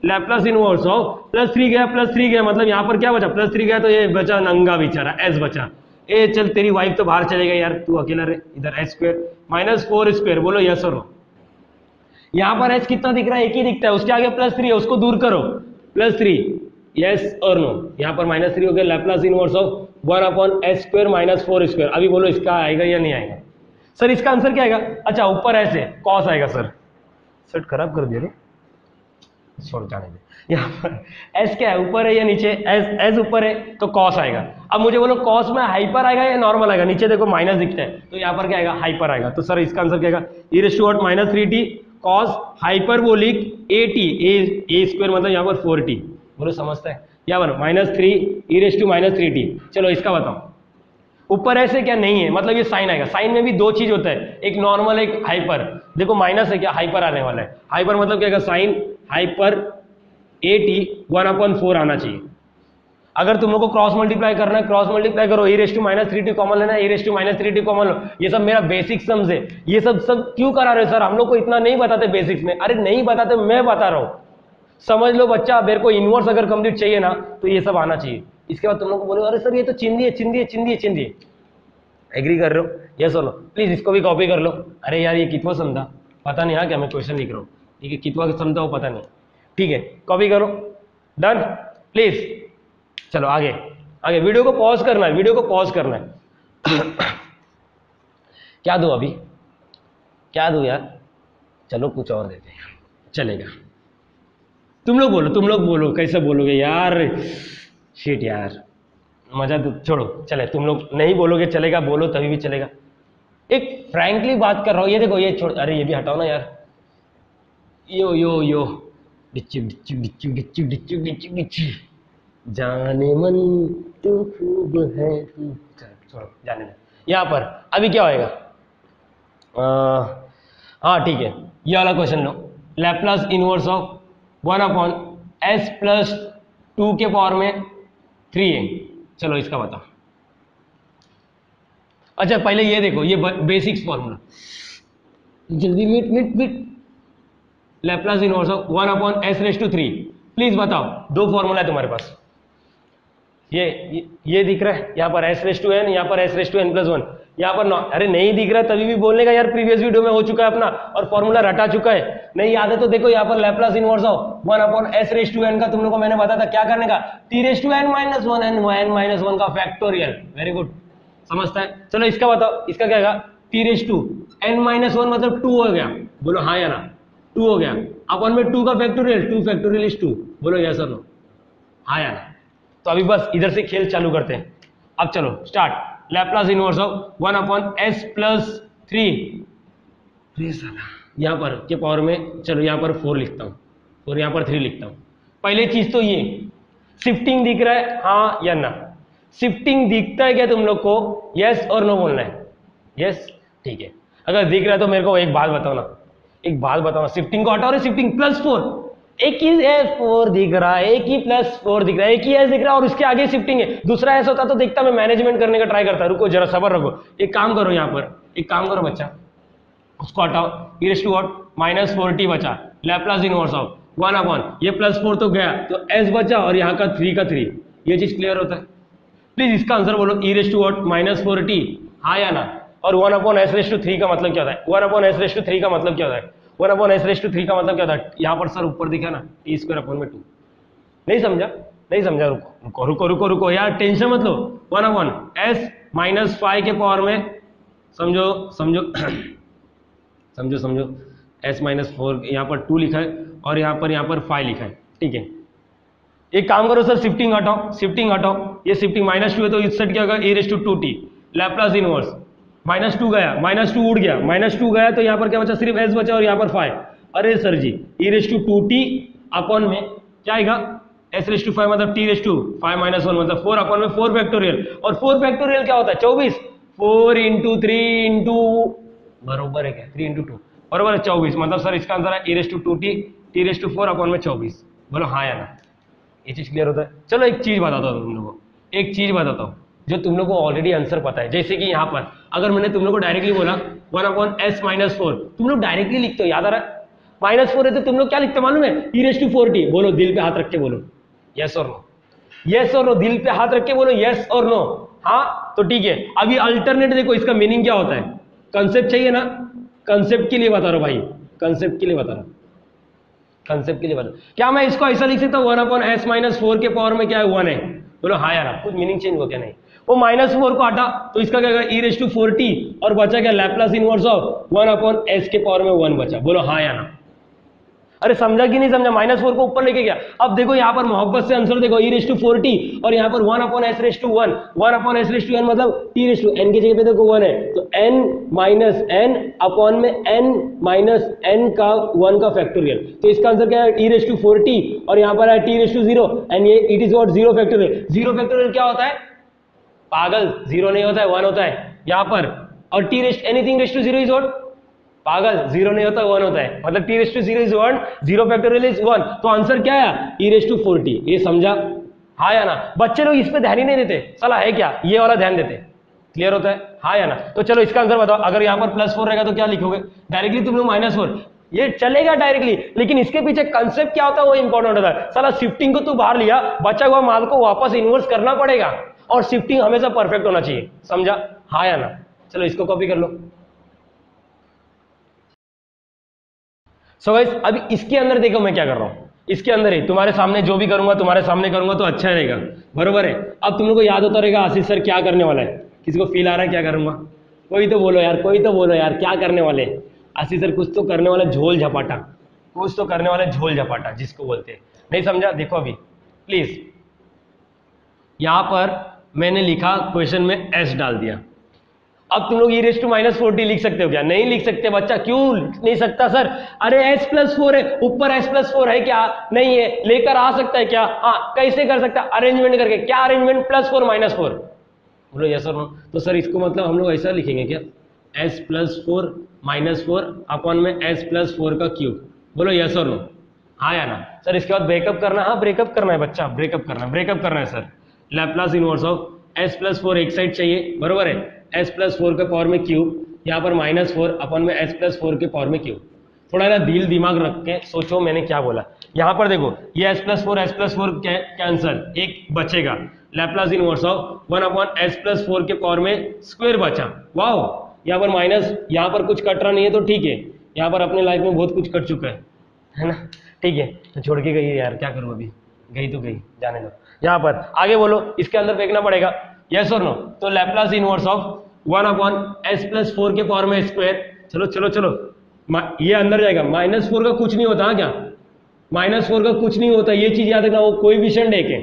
Laplace inverse of plus three गया प्लस थ्री गया, मतलब यहाँ पर क्या बचा, प्लस थ्री गया तो ये बचा नंगा बेचारा एस बचा। ए चल तेरी वाइफ तो बाहर चले गई यार, तू अकेला रहे इधर, s square minus four square, बोलो यस और नो। यहाँ पर एस कितना दिख रहा है, एक ही दिखता है, उसके आगे प्लस थ्री है, उसको दूर करो, प्लस थ्री, यस और नो। यहाँ पर माइनस थ्री हो गया, Laplace inverse of one upon S square minus four square. अभी बोलो इसका आएगा या नहीं आएगा सर, इसका आंसर क्या आएगा, अच्छा ऊपर ऐसे कॉस आएगा सर, सेट खराब कर दिया रे, छोड़ जाने दे। यहाँ पर एस क्या है, ऊपर है या नीचे, एस एस ऊपर है तो कॉस आएगा। अब मुझे बोलो कॉस में हाइपर आएगा या नॉर्मल आएगा, नीचे देखो माइनस दिखता है तो यहाँ पर क्या आएगा, हाइपर आएगा। तो सर इसका आंसर क्या आएगा, e raise to what minus three t cos hyperbolic a t, a a square मतलब यहाँ पर फोर टी, बोलो समझता है, यहाँ पर minus three e raise to minus three t. चलो इसका बताओ, ऊपर ऐसे क्या नहीं है, मतलब ये साइन आएगा। साइन में भी दो चीज होता है, एक नॉर्मल एक हाइपर, देखो माइनस है क्या, हाइपर आने वाला है, हाइपर मतलब क्या, sine hyper a t one upon four आना चाहिए। अगर तुम लोग को क्रॉस मल्टीप्लाई करना है, क्रॉस मल्टीप्लाई करो, e raise to minus three t common लेना है, e raise to minus three t common लो। ये सब मेरा बेसिक सम्स है, ये सब सब क्यों करा रहे हो सर, हम लोग को इतना नहीं बताते बेसिक्स में। अरे नहीं बताते, मैं बता रहा हूँ, समझ लो बच्चा, मेरे को इनवर्स अगर कंप्लीट चाहिए ना तो ये सब आना चाहिए। इसके बाद तुम लोग को बोलो अरे सर ये तो चिंदी है, चिंदी है, चिंदी है, चिंदी है। एग्री कर रहे हो, यस और नो, प्लीज इसको भी कॉपी कर लो। अरे यार ये कितना समझा पता नहीं, हाँ क्या मैं क्वेश्चन लिख रहा हूँ, ठीक है, कितना समझा वो पता नहीं, ठीक है, कॉपी करो, डन प्लीज। चलो आगे आगे, वीडियो को पॉज करना है, वीडियो को पॉज करना है। क्या दूं अभी, क्या दूं यार, चलो कुछ और देते हैं, चलेगा। तुम लोग बोलो, तुम लोग बोलो, कैसे बोलोगे यार, शिट यार, मजा तो छोड़ो, चले, तुम लोग नहीं बोलोगे चलेगा, बोलो तभी भी चलेगा। एक फ्रैंकली बात कर रहा हूँ, ये देखो ये छोड़, अरे ये भी हटाओ ना यार, यो यो यो डिच्चू डिच्चू डिच्चू डिच्चू डिच्चू डिच्चू डिच्चू, जाने मन तू खूब है तू, छोड़ो जाने दे। यहाँ पर अभी क्या होएगा, हाँ ठीक है, ये वाला क्वेश्चन लो, Laplace inverse of one upon S plus two के पावर में थ्री है। चलो इसका बताओ। अच्छा पहले ये देखो, ये बेसिक्स फॉर्मूला, जल्दी मिट मिट मिट, Laplace inverse of one upon s raise to three, please बताओ, दो फॉर्मूला है तुम्हारे पास, ये ये, ये दिख रहा है, यहाँ पर एस रेज़ टू एन, यहाँ पर s raise to n plus one, यहाँ पर नॉ, अरे नहीं दिख रहा तभी भी बोलने का यार, प्रीवियस वीडियो में हो चुका है अपना और फॉर्मूला रटा चुका है, नहीं याद है तो देखो, यहाँ पर Laplace inverse of one upon s raise to n का तुम लोग को मैंने बताया था क्या करने का, t raise to n minus one n n minus one का फैक्टोरियल, वेरी गुड, समझता है। चलो इसका बताओ, इसका क्या होगा, t raise to n minus one मतलब टू हो गया, बोलो हाँ या ना, टू हो गया, अपॉन में टू का factorial, two factorial is two, बोलो यस और नो, हाँ या ना। तो अभी बस इधर से खेल चालू करते हैं, अब चलो start, Laplace inverse of one upon S plus three, यहाँ पर के पावर में, चलो यहाँ पर फोर लिखता हूँ और यहाँ पर थ्री लिखता हूँ। पहले चीज तो ये शिफ्टिंग दिख रहा है हाँ या ना, शिफ्टिंग दिखता है क्या तुम लोग को, यस और नो बोलना है, यस ठीक है। अगर दिख रहा है तो मेरे को एक बात बताओ ना, एक बात बताओ, शिफ्टिंग को हटाओ, शिफ्टिंग प्लस फोर, एक ही एस फोर दिख रहा है, एक ही प्लस फोर दिख रहा है, एक ही एस दिख रहा है और उसके आगे शिफ्टिंग है, दूसरा एस होता तो देखता, मैं मैनेजमेंट करने का ट्राई करता। रुको जरा सबर रखो, एक काम करो, यहाँ पर एक काम करो बच्चा, उसको हटाओ, e raise to what minus four t बचा, Laplace inverse of one upon, ये प्लस फोर तो गया तो एस बचा और यहाँ का थ्री का थ्री, ये चीज क्लियर होता है। प्लीज इसका आंसर बोलो, e raise to what minus four t, हाँ या ना, और one upon s raise to three का मतलब क्या होता है, one upon s raise to three का मतलब क्या होता है, one upon s raise to three का मतलब क्या होता है, यहाँ पर सर ऊपर दिखा ना टी स्क्वायर अपॉन में टू, नहीं समझा, नहीं समझा, रुको रुको रुको रुको रुको यार, टेंशन मत लो, one upon s minus five के पावर में, समझो समझो समझो समझो, एस माइनस फोर यहाँ पर टू लिखा है और यहाँ पर यहाँ पर फाइव लिखा है, ठीक है। एक काम करो सर, शिफ्टिंग हटाओ, शिफ्टिंग हटाओ, ये शिफ्टिंग माइनस टू है तो इस साइड क्या होगा, e raise to two t, Laplace inverse minus two गया, माइनस टू उड़ गया, माइनस टू गया तो यहाँ पर क्या बचा, सिर्फ एस बचा और यहाँ पर फाइव, अरे sir ji e raise to two t upon में क्या आएगा, एस रेज़ टू फाइव मतलब t raise to five minus one मतलब फोर अपॉन में फोर फैक्टोरियल, और फोर फैक्टोरियल क्या होता है, चौबीस, फोर इंटू थ्री इंटू बरोबर है क्या, थ्री इंटू टू बरोबर है चौबीस, मतलब सर इसका आंसर है e raise to two t t raise to four upon में चौबीस, बोलो हाँ या ना, ये चीज क्लियर होता है। चलो एक चीज बताता हूँ तुम लोगों को, एक चीज बताता हूँ जो तुम लोग को ऑलरेडी आंसर पता है, जैसे कि यहाँ पर अगर मैंने तुम लोग को डायरेक्टली बोला one upon s minus four, तुम लोग डायरेक्टली लिखते हो, याद आ रहा है, माइनस फोर है तो तुम लोग क्या लिखते मालूम है, e raise to four T. बोलो दिल पे हाथ रख के बोलो यस और नो, यस और नो, दिल पे हाथ रख के बोलो यस और नो। हाँ तो ठीक है, अभी अल्टरनेट देखो, इसका मीनिंग क्या होता है, कंसेप्ट चाहिए ना, कंसेप्ट के लिए बता रहा हूं भाई, कंसेप्ट के लिए बता रहा हूं, कंसेप्ट के लिए बता। क्या मैं इसको ऐसा लिख सकता हूं one upon s minus four के पावर में क्या है वन है? बोलो हाँ यार, कुछ मीनिंग चेंज हो क्या? नहीं, वो माइनस फोर को हटा तो इसका क्या होगा, e raise to four t, और बचा क्या, Laplace inverse of one upon s के पावर में वन बचा। बोलो हाँ या ना? अरे समझा कि नहीं समझा? माइनस फोर को ऊपर लेके गया। अब देखो यहाँ पर मोहब्बत से आंसर देखो, e raise to four t और यहाँ पर one upon s raise to one, one upon s raise to n मतलब टी रेस टू एन की जगह पे देखो वन है, तो एन माइनस एन अपॉन में एन माइनस एन का वन का फैक्टोरियल, तो इसका आंसर क्या है, e raise to four t और यहाँ पर है t raise to zero, and ये it is what, zero factorial. Zero factorial क्या होता है पागल? जीरो नहीं होता है, वन होता है यहाँ पर, और t raise anything raise to zero is what पागल, जीरो नहीं होता वन होता है, मतलब t raise to zero is one, zero factorial is one, तो आंसर क्या है, e raise to four t. ये समझा हाँ या ना? बच्चे लोग इस पे ध्यान ही नहीं देते, साला है क्या, ये वाला ध्यान देते। क्लियर होता है हाँ या ना? तो चलो इसका आंसर बताओ, अगर यहाँ पर प्लस फोर रहेगा तो क्या लिखोगे? डायरेक्टली तुम लोग माइनस फोर, ये चलेगा डायरेक्टली, लेकिन इसके पीछे कंसेप्ट क्या होता है वो इंपॉर्टेंट होता है। साला शिफ्टिंग को तू बाहर लिया, बचा हुआ माल को वापस इन्वर्स करना पड़ेगा, और शिफ्टिंग हमेशा परफेक्ट होना चाहिए। समझा हाँ या ना? चलो इसको कॉपी कर लो। सो गाइस अभी इसके अंदर देखो मैं क्या कर रहा हूं, इसके अंदर ही तुम्हारे सामने जो भी करूंगा तुम्हारे सामने करूंगा तो अच्छा रहेगा, बरोबर है। अब तुम लोग को याद होता रहेगा आशीष सर क्या करने वाला है, किसी को फील आ रहा है क्या करूंगा? कोई तो बोलो यार, कोई तो बोलो यार, क्या करने वाले आशीष सर? कुछ तो करने वाला, झोल झपाटा, कुछ तो करने वाले, झोल झपाटा जिसको बोलते हैं। नहीं समझा? देखो अभी प्लीज, यहां पर मैंने लिखा क्वेश्चन में एस डाल दिया, अब तुम लोग e raise to minus forty लिख सकते हो क्या? नहीं लिख सकते बच्चा। क्यों नहीं सकता सर? अरे एस प्लस फोर है, ऊपर एस प्लस फोर है क्या? नहीं है, लेकर आ सकता है क्या? हाँ कैसे कर सकता है? अरेंजमेंट करके। क्या arrangement? Plus four minus four. बोलो यस और नो? तो सर इसको मतलब हम लोग ऐसा लिखेंगे क्या, s plus four minus four upon में एस प्लस फोर का क्यूब। बोलो यस और नो? हाँ या ना? सर इसके बाद ब्रेकअप करना है? हाँ ब्रेकअप करना है बच्चा, ब्रेकअप करना है, ब्रेकअप करना है sir. Laplace inverse of S plus four एक साइड चाहिए, बरोबर है, एस प्लस फोर के पावर में क्यूब, यहाँ पर माइनस फोर अपॉन में एस प्लस फोर के पावर में क्यूब। थोड़ा ना दिल दिमाग रख के सोचो मैंने क्या बोला। यहाँ पर देखो ये s plus four s plus four cancel, एक बचेगा, Laplace inverse of one upon S plus four के पावर में स्क्वायर बचा। वाओ, यहाँ पर माइनस, यहाँ पर कुछ कट रहा नहीं है तो ठीक है, यहाँ पर अपने लाइफ में बहुत कुछ कट चुका है है ना? ठीक है, तो छोड़ के गई है यार, क्या करूँ अभी, गई तो गई, जाने दो। यहाँ पर आगे बोलो, इसके अंदर फेंकना पड़ेगा, यस और नो? तो Laplace inverse of one upon S plus four के पावर में स्क्वायर, चलो चलो चलो, ये अंदर जाएगा, माइनस फोर का कुछ नहीं होता। हाँ क्या माइनस फोर का कुछ नहीं होता, ये चीज याद रखना, वो कोएफिशिएंट एक है,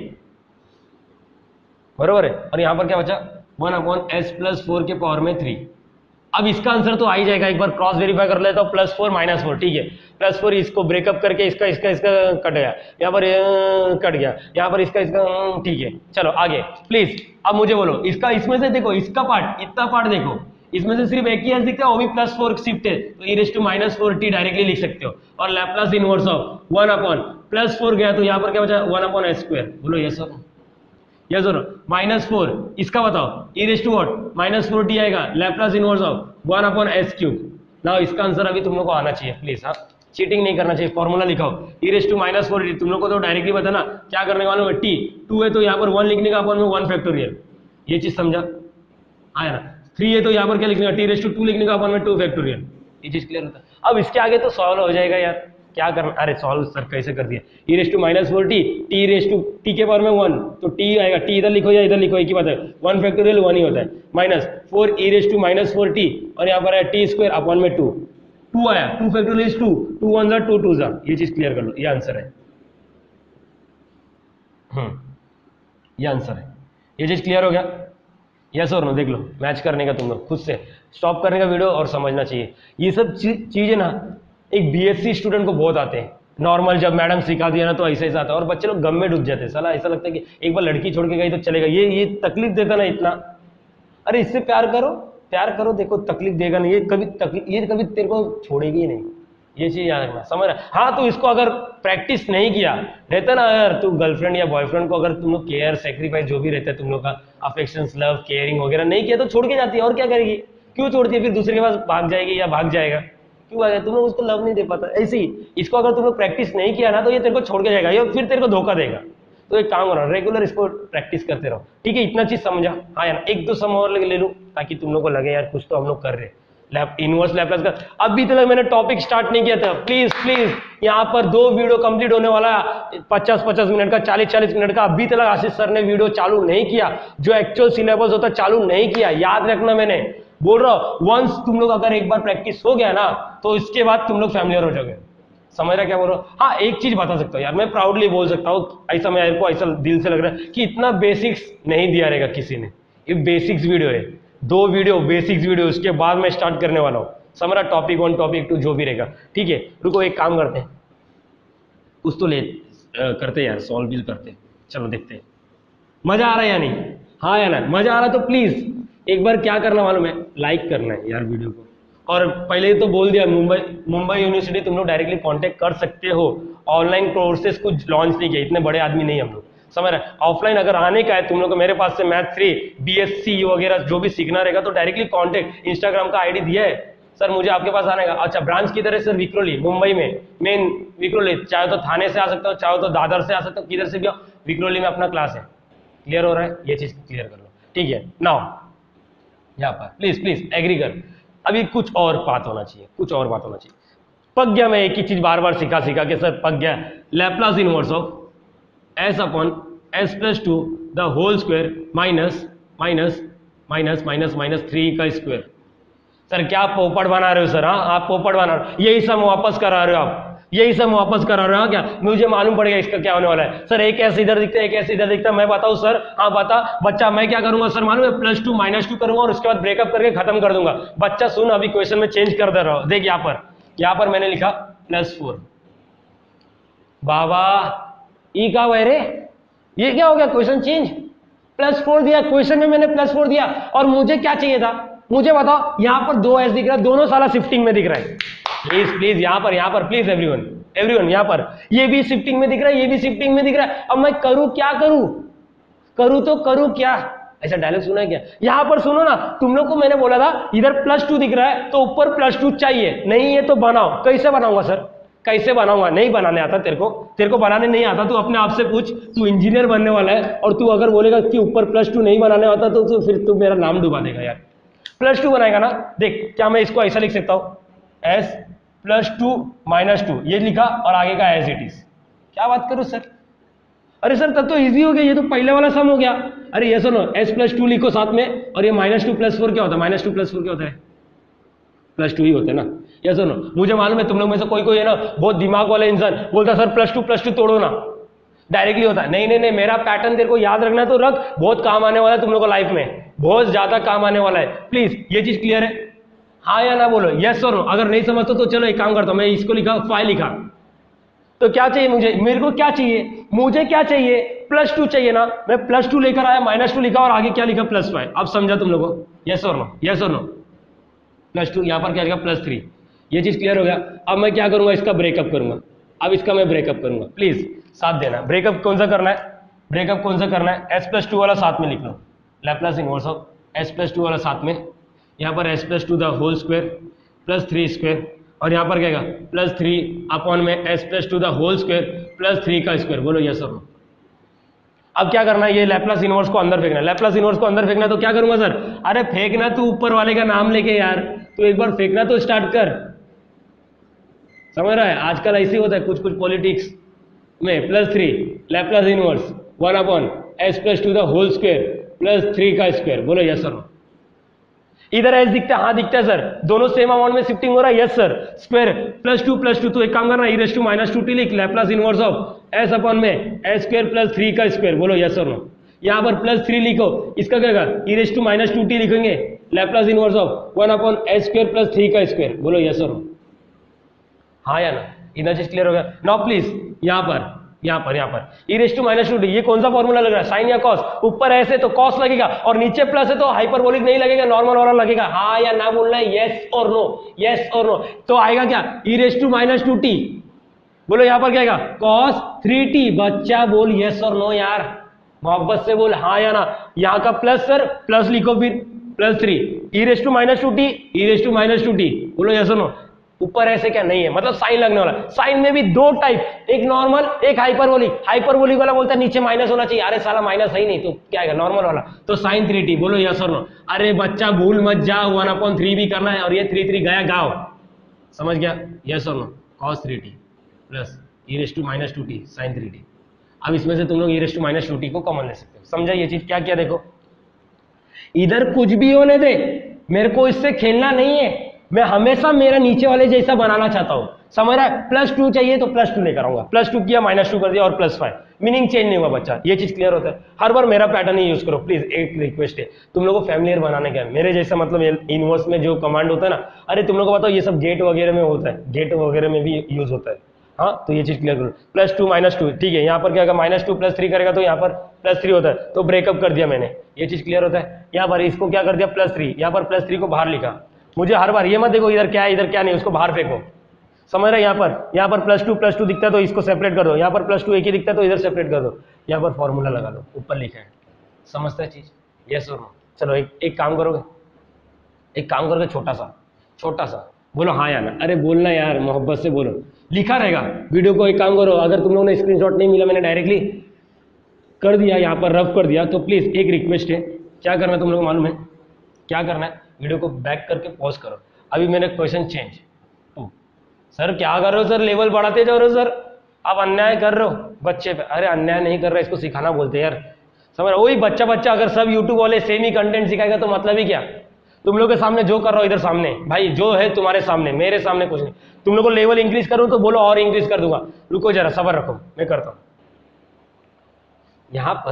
बरोबर है। और यहाँ पर क्या बचा, one upon S plus four के पावर में थ्री। अब इसका आंसर तो आ ही जाएगा, एक बार क्रॉस वेरीफाई कर लेता हूं, प्लस फोर माइनस फोर, ठीक है, प्लस फोर इसको ब्रेकअप करके इसका इसका इसका कट गया, यहाँ पर कट गया, यहाँ पर इसका इसका, ठीक है। चलो आगे प्लीज, अब मुझे बोलो इसका, इसमें से देखो इसका पार्ट, इतना पार्ट देखो, इसमें से सिर्फ एक ही एस दिखता है, वो भी प्लस फोर शिफ्ट है, तो e raise to minus four t directly लिख सकते हो। और Laplace inverse of one upon plus four गया तो यहाँ पर क्या बचा, वन अपॉन एस स्क्वायर। बोलो यस सर? यस और माइनस फोर, इसका बताओ, e raise to what minus four t आएगा, Laplace inverse of one upon s cube. Now इसका आंसर अभी तुम लोग को आना चाहिए प्लीज, हाँ चीटिंग नहीं करना चाहिए, फॉर्मूला लिखाओ, e raise to minus four t, तुम लोग को तो डायरेक्टली बताना क्या करने वालों में, टी टू है तो यहाँ पर वन लिखने का अपॉन में वन फैक्टोरियल, ये चीज समझा आया ना? थ्री है तो यहाँ पर क्या लिखने का, टी रेस टू टू लिखने का अपॉन में टू फैक्टोरियल, ये चीज क्लियर होता है। अब इसके आगे तो सॉल्व हो जाएगा यार, क्या करना, अरे सॉल्व सर कैसे कर दिया, e raise to minus four t, t raise to t के पावर में वन, तो टी आएगा, टी इधर लिखो या इधर लिखो एक ही बात है, वन फैक्टोरियल वन ही होता है, minus four e raise to minus four t, और यहाँ पर है टी स्क्वायर अपॉन में टू, टू आया, two factorial is two, two one जा टू टू जा, ये चीज क्लियर कर लो, ये आंसर है, हम्म ये आंसर है, ये चीज क्लियर हो गया? यस और नो? देख लो, मैच करने का तुम लोग खुद से स्टॉप करने का वीडियो और समझना चाहिए। ये सब चीजें ना एक बीएससी स्टूडेंट को बहुत आते हैं, नॉर्मल जब मैडम सिखा दिया ना तो ऐसे ऐसा आता है, और बच्चे लोग गम में डूब जाते हैं, साला ऐसा लगता है कि एक बार लड़की छोड़ के गई तो चलेगा, ये ये तकलीफ देता ना इतना, अरे इससे प्यार करो, प्यार करो, देखो तकलीफ देगा नहीं, ये कभी तकलीफ, ये कभी तेरे को छोड़ेगी ही नहीं, ये चीज याद रखना, समझ रहा? हाँ तो इसको अगर प्रैक्टिस नहीं किया रहता ना, अगर तू गर्लफ्रेंड या बॉयफ्रेंड को अगर तुम लोग केयर सेक्रीफाइस जो भी रहता है तुम लोग का, अफेक्शन लव केयरिंग वगैरह नहीं किया तो छोड़ के जाती है, और क्या करेगी, क्यों छोड़ती है, फिर दूसरे के पास भाग जाएगी या भाग जाएगा, क्यों आ गया? तुम लोग उसको लव नहीं दे पाता। ऐसे ही इसको अगर तुम लोग प्रैक्टिस नहीं किया ना तो ये तेरे को छोड़ के जाएगा, ये फिर तेरे को धोखा देगा। तो एक काम करो, रेगुलर इसको प्रैक्टिस करते रहो, ठीक है? इतना चीज समझा? हाँ यार, एक दो सम और ले लूँ ताकि तुम लोग को लगे यार कुछ तो हम लोग कर रहे हैं। लैप इनवर्स लैपलास का अभी तक मैंने टॉपिक स्टार्ट नहीं किया था। प्लीज प्लीज यहाँ पर दो वीडियो कंप्लीट होने वाला है, पचास पचास मिनट का, चालीस चालीस मिनट का। अभी तक आशीष सर ने वीडियो चालू नहीं किया, जो एक्चुअल सिलेबस होता चालू नहीं किया। याद रखना, मैंने बोल रहा हूँ वंस तुम लोग अगर एक बार प्रैक्टिस हो गया ना तो इसके बाद तुम लोग फैमिलियर हो जाओगे। समझ रहा क्या बोल रहा हूँ? हाँ, एक चीज बता सकता हूँ यार, मैं प्राउडली बोल सकता हूँ, ऐसा मेरे को ऐसा दिल से लग रहा है कि इतना बेसिक्स नहीं दिया रहेगा किसी ने। ये बेसिक्स वीडियो है, दो वीडियो बेसिक्स वीडियो, उसके बाद मैं स्टार्ट करने वाला हूँ। समझ रहा? टॉपिक वन टॉपिक टू जो भी रहेगा, ठीक है? रुको एक काम करते हैं, कुछ तो ले आ, करते यार, सॉल्व भी करते। चलो देखते हैं मजा आ रहा है या नहीं। हाँ या ना, मजा आ रहा तो प्लीज एक बार क्या करना मालूम है, लाइक करना है यार वीडियो को। और पहले तो बोल दिया, मुंबई मुंबई यूनिवर्सिटी तुम लोग डायरेक्टली कांटेक्ट कर सकते हो। ऑनलाइन कोर्सेज कुछ लॉन्च नहीं किया, इतने बड़े आदमी नहीं हम लोग। समझ रहे? ऑफलाइन अगर आने का है तुम लोग को, मेरे पास से मैथ थ्री बीएससी वगैरह जो भी सीखना रहेगा तो डायरेक्टली कांटेक्ट, इंस्टाग्राम का आईडी दिया है सर, मुझे आपके पास आने का। अच्छा, ब्रांच किधर है सर? विक्रोली, मुंबई में मेन विक्रोली। चाहे तो थाने से आ सकते हो, चाहे तो दादर से आ सकते हो, किधर से भी आओ, विक्रोली में अपना क्लास है। क्लियर हो रहा है? ये चीज क्लियर कर लो, ठीक है? नाउ यहाँ पर प्लीज प्लीज एग्री कर। अभी कुछ और बात होना चाहिए, कुछ और बात होना चाहिए। पक गया, मैं एक ही चीज बार बार सिखा सिखा के सर पक गया। Laplace inverse of S upon S plus two the whole square minus minus minus minus minus three का स्क्वायर। सर क्या पोपट बना रहे हो सर? हाँ, आप पोपट बना रहे हो, यही सब वापस करा रहे हो आप, यही सब वापस करा रहे हो। हाँ, क्या मुझे मालूम पड़ेगा इसका क्या होने वाला है? सर एक ऐसे इधर दिखता है, एक ऐसे इधर दिखता है, मैं बताऊं सर? हाँ बता बच्चा। मैं क्या करूंगा सर मालूम है? प्लस टू माइनस टू करूंगा और उसके बाद ब्रेकअप करके खत्म कर दूंगा। बच्चा सुन, अभी क्वेश्चन में चेंज कर दे रहा हूं। देख यहाँ पर, यहाँ पर मैंने लिखा प्लस फोर। बाबा ई का हुआ रे, ये क्या हो गया? क्वेश्चन चेंज, प्लस फोर दिया क्वेश्चन में, मैंने प्लस फोर दिया। और मुझे क्या चाहिए था मुझे बताओ? यहाँ पर दो एस दिख रहा है, दोनों साला शिफ्टिंग में दिख रहा है। प्लीज प्लीज यहाँ पर, यहाँ पर प्लीज एवरीवन एवरीवन यहाँ पर, ये भी शिफ्टिंग में दिख रहा है, ये भी शिफ्टिंग में दिख रहा है। अब मैं करूं क्या? करूं करूं तो करूं क्या? ऐसा डायलॉग सुना है क्या? यहाँ पर सुनो ना, तुम लोग को मैंने बोला था इधर प्लस टू दिख रहा है तो ऊपर प्लस टू चाहिए, नहीं है तो बनाओ। कैसे बनाऊंगा सर? कैसे बनाऊंगा? नहीं बनाने आता तेरे को, तेरे को बनाने नहीं आता, तू अपने आप से पूछ। तू इंजीनियर बनने वाला है और तू अगर बोलेगा कि ऊपर प्लस टू नहीं बनाने आता तो, तो फिर तू मेरा नाम डुबा देगा यार। प्लस टू बनाएगा ना? देख, क्या मैं इसको ऐसा लिख सकता हूं, s plus two minus two, ये लिखा और आगे का एज इट इज। क्या बात करूं सर? अरे सर तब तो इजी हो गया, ये तो पहले वाला सम हो गया। अरे ये सुनो, एस प्लस टू लिखो साथ में, और ये माइनस टू प्लस फोर क्या होता है? माइनस टू प्लस फोर क्या होता है? प्लस टू ही होता है ना? ये सुनो, मुझे मालूम है तुम लोग में से कोई कोई है ना बहुत दिमाग वाला इंसान, बोलता sir plus two plus two तोड़ो ना, डायरेक्टली होता है। नहीं नहीं नहीं, मेरा पैटर्न तेरे को याद रखना है तो रख, बहुत काम आने वाला है तुम लोग को लाइफ में, बहुत ज्यादा काम आने वाला है। प्लीज ये चीज क्लियर है? हाँ या ना बोलो, यस और नो। अगर नहीं समझते तो चलो एक काम करता हूं, मैं इसको लिखा फाइव लिखा, तो क्या चाहिए मुझे? मेरे को क्या चाहिए? मुझे क्या चाहिए? प्लस टू चाहिए ना? मैं प्लस टू लेकर आया, माइनस टू लिखा और आगे क्या लिखा? Plus five. अब समझा तुम लोगों को? यस और नो, यस और नो। प्लस टू यहाँ पर क्या लिखा? Plus three. ये चीज क्लियर हो गया? अब मैं क्या करूंगा? इसका ब्रेकअप करूंगा। अब इसका मैं ब्रेकअप करूंगा, प्लीज साथ देना। ब्रेकअप कौन सा करना है? ब्रेकअप कौन सा करना है? एस प्लस टू वाला साथ में लिख लो, Laplace inverse of S plus two वाला साथ में, यहाँ पर s plus two the whole square plus three square, और यहाँ पर क्या प्लस थ्री अपॉन में S plus two the whole square plus three का स्क्वायर। बोलो यस और नो। अब क्या करना है? ये लैप्लास इनवर्स को अंदर फेंकना है। लैप्लास इनवर्स को अंदर फेंकना तो क्या करूंगा सर? अरे फेंकना तू ऊपर वाले का नाम लेके यार, तू एक बार फेंकना तो स्टार्ट कर। समझ रहा है? आजकल ऐसे होता है कुछ कुछ पॉलिटिक्स में। Plus three Laplace inverse one upon S plus two the whole square plus three का स्क्वायर। बोलो यस सर। इधर एस दिखता है? हाँ दिखता है सर। दोनों सेम अमाउंट में शिफ्टिंग हो रहा है? Yes sir. Square plus two plus two, तो एक काम करना, e raise to minus two t लिख, Laplace inverse of S upon में एस स्क्वायर प्लस थ्री का स्क्वायर। बोलो यस और नो। यहाँ पर प्लस थ्री लिखो, इसका क्या होगा? E raise to minus two t लिखेंगे, Laplace inverse of one upon S square plus three का स्क्वायर। बोलो यस और नो। हाँ या ना? इतना चीज क्लियर हो गया? नाउ प्लीज यहाँ पर यहाँ पर यहाँ पर e raise to minus two d, ये कौन सा फॉर्मूला लग रहा है? साइन या कॉस? ऊपर ऐसे तो कॉस लगेगा और नीचे प्लस है तो हाइपरबोलिक नहीं लगेगा, नॉर्मल वाला लगेगा। हाँ या ना बोलना है? यस और नो, यस और नो। तो आएगा क्या? E raise to minus two t. बोलो यहाँ पर क्या आएगा? Cos three t. बच्चा बोल यस और नो यार, मोहब्बत से बोल हाँ या ना। यहाँ का प्लस सर, प्लस लिखो फिर plus three, e raise to minus two t, e raise to minus two t. बोलो यस और नो। ऊपर ऐसे क्या नहीं है, मतलब साइन लगने वाला। साइन में भी दो टाइप, एक नॉर्मल एक हाइपरबोलिक। हाइपरबोलिक वाला बोलता है नीचे माइनस होना चाहिए, अरे साला माइनस है ही नहीं तो क्या है नॉर्मल वाला, तो साइन थ्री टी। बोलो यस और नो। अरे बच्चा भूल मत जाओ, वन अपॉन थ्री भी करना है और ये थ्री थ्री गया गाओ, समझ गया, यस और no. Cos three t plus e raise to minus two t sine three t. अब इसमें से तुम लोग e raise to minus two t को कॉमन ले सकते हो, समझा ये चीज क्या क्या। देखो इधर कुछ भी होने दे, मेरे को इससे खेलना नहीं है, मैं हमेशा मेरा नीचे वाले जैसा बनाना चाहता हूं, समझ रहा है। प्लस टू चाहिए तो प्लस टू लेकर आऊंगा, प्लस टू किया माइनस टू कर दिया और प्लस फाइव, मीनिंग चेंज नहीं हुआ बच्चा, ये चीज क्लियर होता है। हर बार मेरा पैटर्न ही यूज करो प्लीज, एक रिक्वेस्ट है तुम लोगों को फैमिलियर बनाने का, मेरे जैसा मतलब इनवर्स में जो कमांड होता है ना, अरे तुम लोगों को बताओ ये सब गेट वगैरह में होता है, गेट वगैरह में भी यूज होता है। हाँ तो ये चीज क्लियर करो, प्लस टू माइनस टू, ठीक है। यहाँ पर क्या होगा, माइनस टू प्लस थ्री करेगा तो यहाँ पर प्लस थ्री होता है, तो ब्रेकअप कर दिया मैंने, ये चीज क्लियर होता है। यहाँ पर इसको क्या कर दिया प्लस थ्री, यहाँ पर प्लस थ्री को बाहर लिखा। मुझे हर बार ये मत देखो इधर क्या है इधर क्या नहीं, उसको बाहर फेंको, समझ रहे। यहाँ पर यहाँ पर प्लस टू प्लस टू दिखता है तो इसको सेपरेट कर दो, यहाँ पर प्लस टू एक ही दिखता है तो इधर सेपरेट कर दो, यहाँ पर फॉर्मूला लगा दो, ऊपर लिखा है, समझता है चीज, यस और नो। चलो एक एक काम करोगे, एक काम करोगे छोटा सा छोटा सा, बोलो हाँ या ना, अरे बोलना यार मोहब्बत से बोलो, लिखा रहेगा वीडियो को। एक काम करो, अगर तुम लोगों ने स्क्रीनशॉट नहीं मिला, मैंने डायरेक्टली कर दिया यहाँ पर रफ कर दिया, तो प्लीज एक रिक्वेस्ट है, क्या करना है तुम लोग मालूम है क्या करना है, वीडियो को बैक करके पॉज करो। अभी मैंने क्वेश्चन चेंज टू, सर क्या कर रहे हो सर, लेवल बढ़ाते जाओ रहे हो सर, आप अन्याय कर रहे हो बच्चे पे। अरे अन्याय नहीं कर रहे, इसको सिखाना बोलते यार, समझ रहे। वही बच्चा बच्चा अगर सब यूट्यूब वाले सेम ही कंटेंट सिखाएगा तो मतलब ही क्या। तुम लोग के सामने जो कर रहा हो इधर सामने भाई, जो है तुम्हारे सामने, मेरे सामने कुछ नहीं। तुम लोग को लेवल इंक्रीज करूं तो बोलो और इंक्रीज कर दूंगा, रुको जरा सबर रखो, मैं करता हूं। यहां पर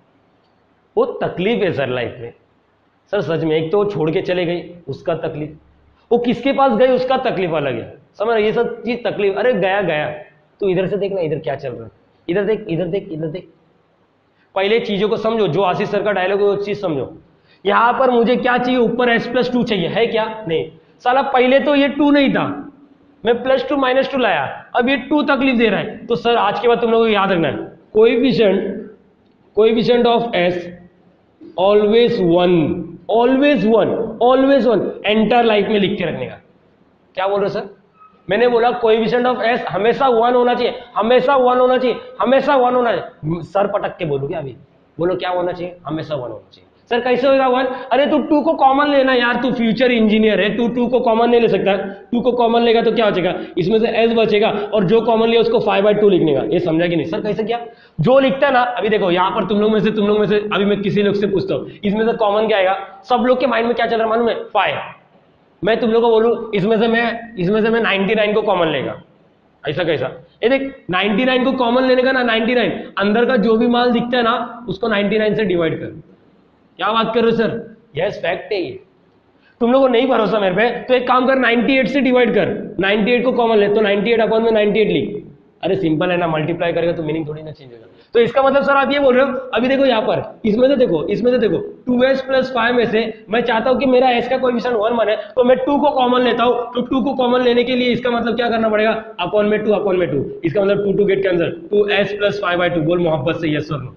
वो तकलीफ है सर लाइफ में, सर सच में। एक तो वो छोड़ के चले गई उसका तकलीफ, वो किसके पास गई उसका तकलीफ अलग है, समझ रहे। ये सब चीज तकलीफ, अरे गया गया, तू इधर से देखना इधर क्या चल रहा है, इधर देख इधर देख इधर देख, पहले चीजों को समझो, जो आशीष सर का डायलॉग है वो चीज समझो। यहां पर मुझे क्या चाहिए, ऊपर एस प्लस टू चाहिए, है क्या नहीं, साला पहले तो ये टू नहीं था, मैं प्लस टू माइनस टू लाया, अब ये टू तकलीफ दे रहा है। तो सर आज के बाद तुम लोगों को याद रखना है, coefficient coefficient of s always one, always one, always one, entire life में लिख के रखने का। क्या बोल रहे हो सर, मैंने बोला कोएफिशिएंट ऑफ एस हमेशा वन होना चाहिए, हमेशा वन होना चाहिए, हमेशा वन होना चाहिए। सर पटक के बोलो क्या अभी, बोलो क्या होना चाहिए, हमेशा वन होना चाहिए। सर कैसे होगा वन, अरे तू टू को कॉमन लेना यार, तू फ्यूचर इंजीनियर है, तू टू को कॉमन नहीं ले सकता, टू को कॉमन लेगा तो क्या बचेगा, इसमें से एस बचेगा और जो कॉमन लिया उसको फाइव बाई टू लिखने का। ये समझा कि नहीं सर, कैसे क्या जो लिखता है ना। अभी देखो यहाँ पर तुम लोग में से तुम लोग में से अभी मैं किसी लोग से पूछता हूँ, इसमें से कॉमन क्या आएगा, सब लोग के माइंड में क्या चल रहा है मालूम है, फाइव। मैं तुम लोग को बोलूँ इसमें से मैं इसमें से मैं नाइनटी नाइन को कॉमन लेगा, ऐसा कैसा, ये देख नाइनटी नाइन को कॉमन लेने का ना, नाइनटी नाइन अंदर का जो भी माल दिखता है ना उसको नाइनटी नाइन से डिवाइड कर। क्या बात कर रहे हो सर, यस फैक्ट है ये। तुम लोगों को नहीं भरोसा मेरे पे तो एक काम कर, अट्ठानवे से डिवाइड कर, अट्ठानवे को कॉमन ले तो अट्ठानवे अपॉन में अट्ठानवे लिख। अरे सिंपल है ना, मल्टीप्लाई करेगा तो मीनिंग थोड़ी ना चेंज होगा। तो इसका मतलब सर आप ये बोल रहे हो, अभी देखो यहाँ पर इसमें से देखो इसमें से देखो टू एस प्लस फाइव में से मैं चाहता हूँ कि मेरा एस का कोएफिशिएंट वन बने, तो मैं टू को कॉमन लेता हूँ। तो टू को कॉमन लेने के लिए इसका मतलब क्या करना पड़ेगा, अपॉन में टू, अपॉन में टू, इसका मतलब two two get cancel, two s plus five by two. बोल मोहब्बत से यस और नो,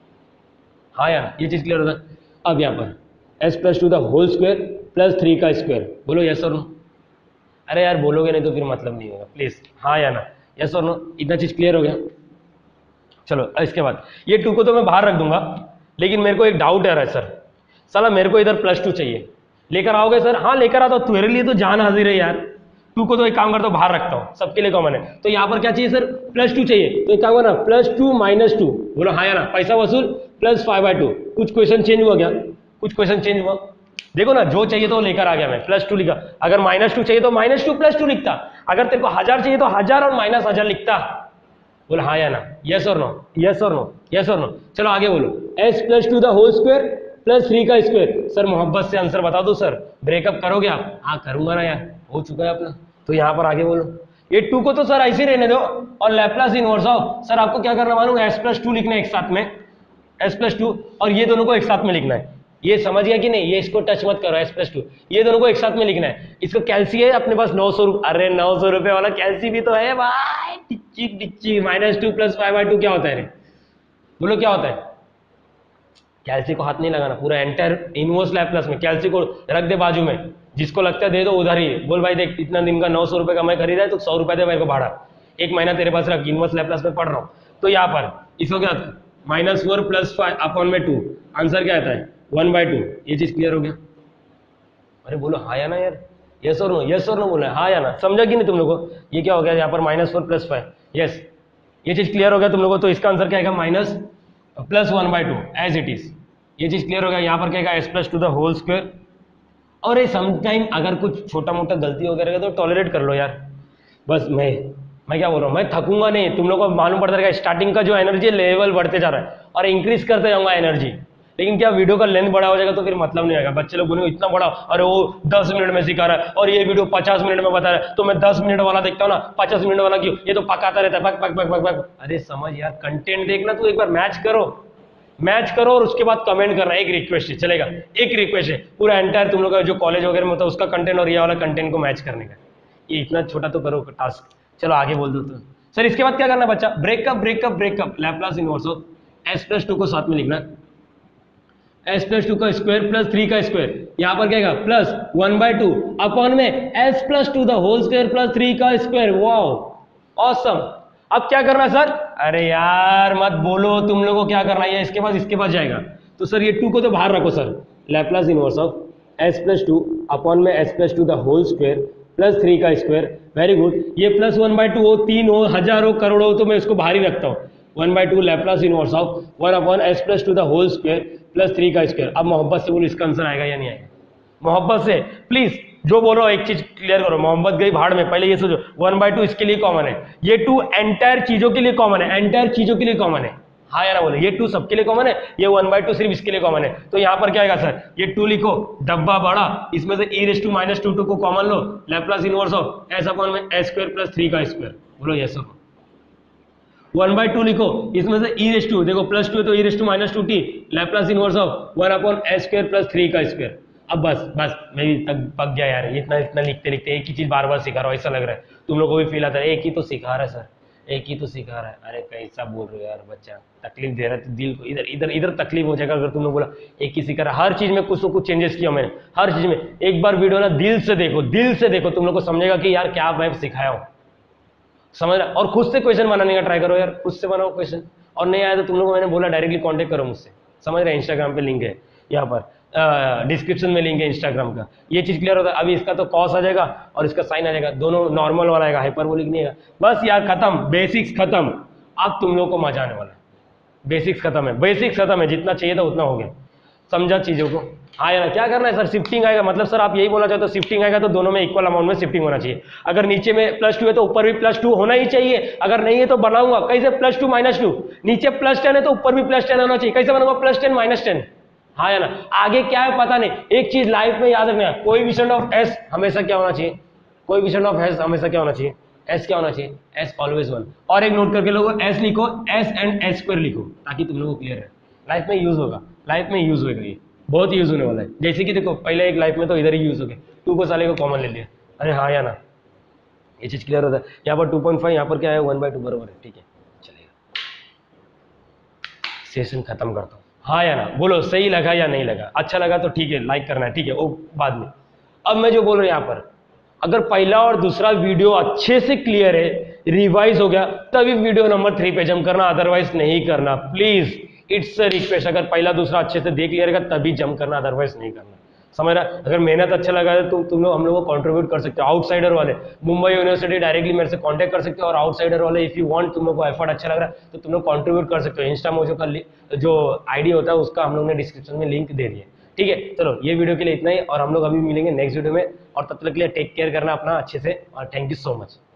हाँ यार ये चीज क्लियर होता है। अब यहाँ पर s plus two the whole square plus three का स्क्वायर, बोलो यस और नो। अरे यार बोलोगे नहीं तो फिर मतलब नहीं होगा, प्लीज हाँ या ना, यस और नो। इतना चीज क्लियर हो गया। चलो इसके बाद ये टू को तो मैं बाहर रख दूंगा, लेकिन मेरे को एक डाउट आ रहा है सर, साला मेरे को इधर प्लस टू चाहिए, लेकर आओगे सर, हाँ लेकर आता हूँ, तेरे लिए तो जान हाजिर है यार। टू को तो एक काम करता हूँ बाहर रखता हूँ, सबके लिए कॉमन है। तो यहाँ पर क्या चाहिए सर, प्लस टू चाहिए, तो एक काम करना प्लस टू माइनस टू, बोलो हाँ या ना, पैसा वसूल प्लस फाइव बाई टू। कुछ क्वेश्चन चेंज हुआ क्या, कुछ क्वेश्चन चेंज हुआ, देखो ना जो चाहिए तो लेकर आ गया मैं, प्लस टू लिखा। अगर माइनस टू चाहिए तो माइनस टू प्लस टू लिखता, अगर तेरे को हजार चाहिए तो हजार और माइनस हजार लिखता। बोलो हाँ या ना, यस और नो, यस और नो, यस और नो। चलो आगे बोलो, s plus two the whole square plus three का स्क्वायर। सर मोहब्बत से आंसर बता दो सर, ब्रेकअप करोगे आप, हाँ करूंगा ना यार, हो चुका है अपना। तो यहाँ पर आगे बोलो, ये टू को तो सर ऐसे रहने दो और लैप्लास इनवर्स आओ। सर आपको क्या करना मालूम है, एस प्लस टू लिखना है एक साथ में, एस प्लस टू, और ये दोनों को एक साथ में लिखना है। ये समझ गया कि नहीं, ये इसको टच मत करो, एस प्लस टू, ये दोनों को एक साथ में लिखना है। इसको कैल्सी है अपने पास नौ सौ रुपये, अरे नौ सौ रुपये वाला कैल्सी भी तो है भाई, टिच्ची टिच्ची। Minus two plus five by two क्या होता है रे, बोलो क्या होता है, कैल्सी को हाथ नहीं लगाना, पूरा एंटायर इनवर्स लैप्लास में कैल्सी को रख दे बाजू में, जिसको लगता है दे दो उधर ही, बोल भाई देख इतना दिन का नौ सौ रुपये का मैं खरीदा है तो सौ रुपये दे मेरे को भाड़ा, एक महीना तेरे पास रख, इनवर्स लैप्लास में पढ़ रहा हूँ। तो यहाँ पर इसको क्या minus four plus five upon में टू, आंसर क्या आता है वन बाई टू। ये चीज क्लियर हो गया? अरे बोलो हाँ या ना यार, यस और नो, यस और नो बोला है, हाँ या ना, समझा कि नहीं तुम लोगों को? ये क्या हो गया यहाँ पर minus four plus five, yes ये चीज क्लियर हो गया तुम लोगों को? तो इसका आंसर क्या आएगा minus plus one by two as it is. ये चीज क्लियर हो गया? यहाँ पर क्या आएगा S plus two the whole square. और ये समटाइम अगर कुछ छोटा मोटा गलती वगैरह तो टॉलरेट कर लो यार, बस मैं मैं क्या बोल रहा हूँ, मैं थकूंगा नहीं, तुम लोगों को मालूम पड़ता रहेगा स्टार्टिंग का जो एनर्जी लेवल बढ़ते जा रहा है और इंक्रीज करते जाऊंगा एनर्जी, लेकिन क्या वीडियो का लेंथ बड़ा हो जाएगा तो फिर मतलब नहीं आएगा। बच्चे लोग बोलेंगे इतना बड़ा, अरे वो दस मिनट में सिखा रहा है और ये वीडियो पचास मिनट में बता रहा है, तो मैं दस मिनट वाला देखता हूँ ना, पचास मिनट वाला क्यों, ये तो पकाता रहता है पक पक पक पक पक। अरे समझ यार, कंटेंट देखना, तू एक बार मैच करो, मैच करो और उसके बाद कमेंट करना। एक रिक्वेस्ट है, चलेगा? एक रिक्वेस्ट है, पूरा एंटायर तुम लोग का जो कॉलेज वगैरह में होता है उसका कंटेंट और ये वाला कंटेंट को मैच करने का, ये इतना छोटा तो करो टास्क। चलो आगे बोल दो। तो सर इसके बाद क्या करना बच्चा? Breakup breakup breakup Laplace inverse of S plus two को साथ में लिखना, एस प्लस टू का स्क्वायर प्लस थ्री का स्क्वायर, यहाँ पर क्या plus one by two upon में S plus two the whole square plus three का स्क्वायर। Wow awesome. अब क्या करना है सर? अरे यार मत बोलो, तुम लोगों को क्या करना है, इसके पास इसके पास जाएगा तो सर ये टू को तो बाहर रखो sir, Laplace inverse of S plus two upon में S plus two the whole square plus three का स्क्वायर। Very good. ये प्लस वन बाई टू हो, तीन हो, हजार हो, करोड़ हो, तो मैं इसको बाहर ही रखता हूँ। One by two Laplace inverse of one upon S plus two the whole square plus three का स्क्वायर। अब मोहब्बत से बोलो इसका आंसर आएगा या नहीं आएगा? मोहब्बत से प्लीज जो बोलो एक चीज क्लियर करो, मोहब्बत गई भाड़ में। पहले ये सोचो वन बाई टू इसके लिए कॉमन है, ये टू एंटायर चीजों के लिए कॉमन है, एंटायर चीजों के लिए कॉमन है, हाँ या ना बोले? ये टू सबके लिए कॉमन है, ये वन बाई टू सिर्फ इसके लिए कॉमन है। तो यहाँ पर क्या आएगा सर? ये टू लिखो, डब्बा बड़ा, इसमें से e raise to minus two two को कॉमन लो, Laplace inverse of S upon में एस स्क्वायर प्लस थ्री का स्क्वायर। बोलो यस और वन बाई टू लिखो, इसमें से ई रेस टू देखो प्लस टू है तो e raise to minus two t, Laplace inverse of one upon S square plus three का स्क्वायर। अब बस बस मैं भी तक पक गया यार, इतना इतना लिखते लिखते एक ही चीज बार बार सिखा रहा हूँ, ऐसा लग रहा है तुम लोगों को भी फील आता है एक ही तो सिखा रहा है सर, एक ही तो सिखा रहा है। अरे कैसा बोल रहे हो यार बच्चा, तकलीफ दे रहा है तो दिल को, इधर इधर इधर तकलीफ हो जाएगा अगर तुमने बोला एक ही सिखा रहा है। हर चीज में कुछ तो कुछ चेंजेस किया मैंने, हर चीज में। एक बार वीडियो ना दिल से देखो, दिल से देखो, तुम लोग को समझेगा कि यार क्या मैं सिखाया हूँ, समझ रहा। और खुद से क्वेश्चन बनाने का ट्राई करो यार, खुद से बनाओ क्वेश्चन, और नहीं आया तो तुम लोग को मैंने बोला डायरेक्टली कॉन्टेक्ट करो मुझसे, समझ रहे? इंस्टाग्राम पे लिंक है, यहाँ पर डिस्क्रिप्शन में लिंक है इंस्टाग्राम का। ये चीज क्लियर होता है? अभी इसका तो कॉस आ जाएगा और इसका साइन आ जाएगा, दोनों नॉर्मल वाला आएगा, हाइपरबोलिक नहीं आएगा। बस यार खत्म, बेसिक्स खत्म। अब तुम लोग को मजा आने वाला है, बेसिक्स खत्म है, बेसिक्स खत्म है, जितना चाहिए था उतना हो गया, समझा चीजों को? हाँ यार क्या करना है सर? शिफ्टिंग आएगा, मतलब सर आप यही बोलना चाहते हो शिफ्टिंग आएगा तो दोनों में इक्वल अमाउंट में शिफ्टिंग होना चाहिए। अगर नीचे में प्लस टू है तो ऊपर भी प्लस टू होना ही चाहिए, अगर नहीं है तो बनाऊंगा कैसे? प्लस टू माइनस टू, नीचे प्लस टेन है तो ऊपर भी प्लस टेन होना चाहिए, कैसे बनाऊंगा? Plus ten minus ten. हाँ या ना? आगे क्या है पता नहीं, एक चीज लाइफ में याद रखना, कोई विशन ऑफ एस हमेशा क्या होना चाहिए? कोई विशन ऑफ एस हमेशा क्या होना चाहिए? एस क्या होना चाहिए? S always one. और एक नोट करके लोगों, एस लिखो, एस एंड एस स्क्वायर लिखो, ताकि तुम लोगों को क्लियर है, लाइफ में यूज होगा, लाइफ में यूज होगा, ये बहुत यूज होने वाला है। जैसे कि देखो पहले एक लाइफ में तो इधर ही यूज हो गया, टू को साले को कॉमन ले लिया, अरे हाँ या ना? ये चीज क्लियर होता है? यहाँ पर टू पॉइंट फाइव, यहाँ पर क्या है वन बाई टू, बराबर है, ठीक है चलेगा। सेशन खत्म करता हूँ, हाँ या ना? बोलो सही लगा या नहीं लगा? अच्छा लगा तो ठीक है, लाइक करना है, ठीक है वो बाद में। अब मैं जो बोल रहा हूँ यहाँ पर, अगर पहला और दूसरा वीडियो अच्छे से क्लियर है, रिवाइज हो गया, तभी वीडियो नंबर थ्री पे जम करना, अदरवाइज नहीं करना प्लीज, इट्स अ रिक्वेस्ट। अगर पहला दूसरा अच्छे से देख लिया रहेगा तभी जम करना, अदरवाइज नहीं करना, समझ रहा? अगर मेहनत अच्छा लगा है तो तुम लोग हम लोग को कंट्रीब्यूट कर सकते हो। आउटसाइडर वाले मुंबई यूनिवर्सिटी डायरेक्टली मेरे से कांटेक्ट कर सकते हो, और आउटसाइडर वाले इफ यू वांट, तुम लोग को एफर्ट अच्छा लग रहा है तो तुम लोग कंट्रीब्यूट कर सकते हो। इंस्टा मोजो का जो आईडी होता है उसका हम लोग ने डिस्क्रिप्शन में लिंक दे दिया, ठीक है? चलो ये वीडियो के लिए इतना ही, और हम लोग अभी मिलेंगे नेक्स्ट वीडियो में, और तब तक के लिए टेक केयर करना अपना अच्छे से, और थैंक यू सो मच।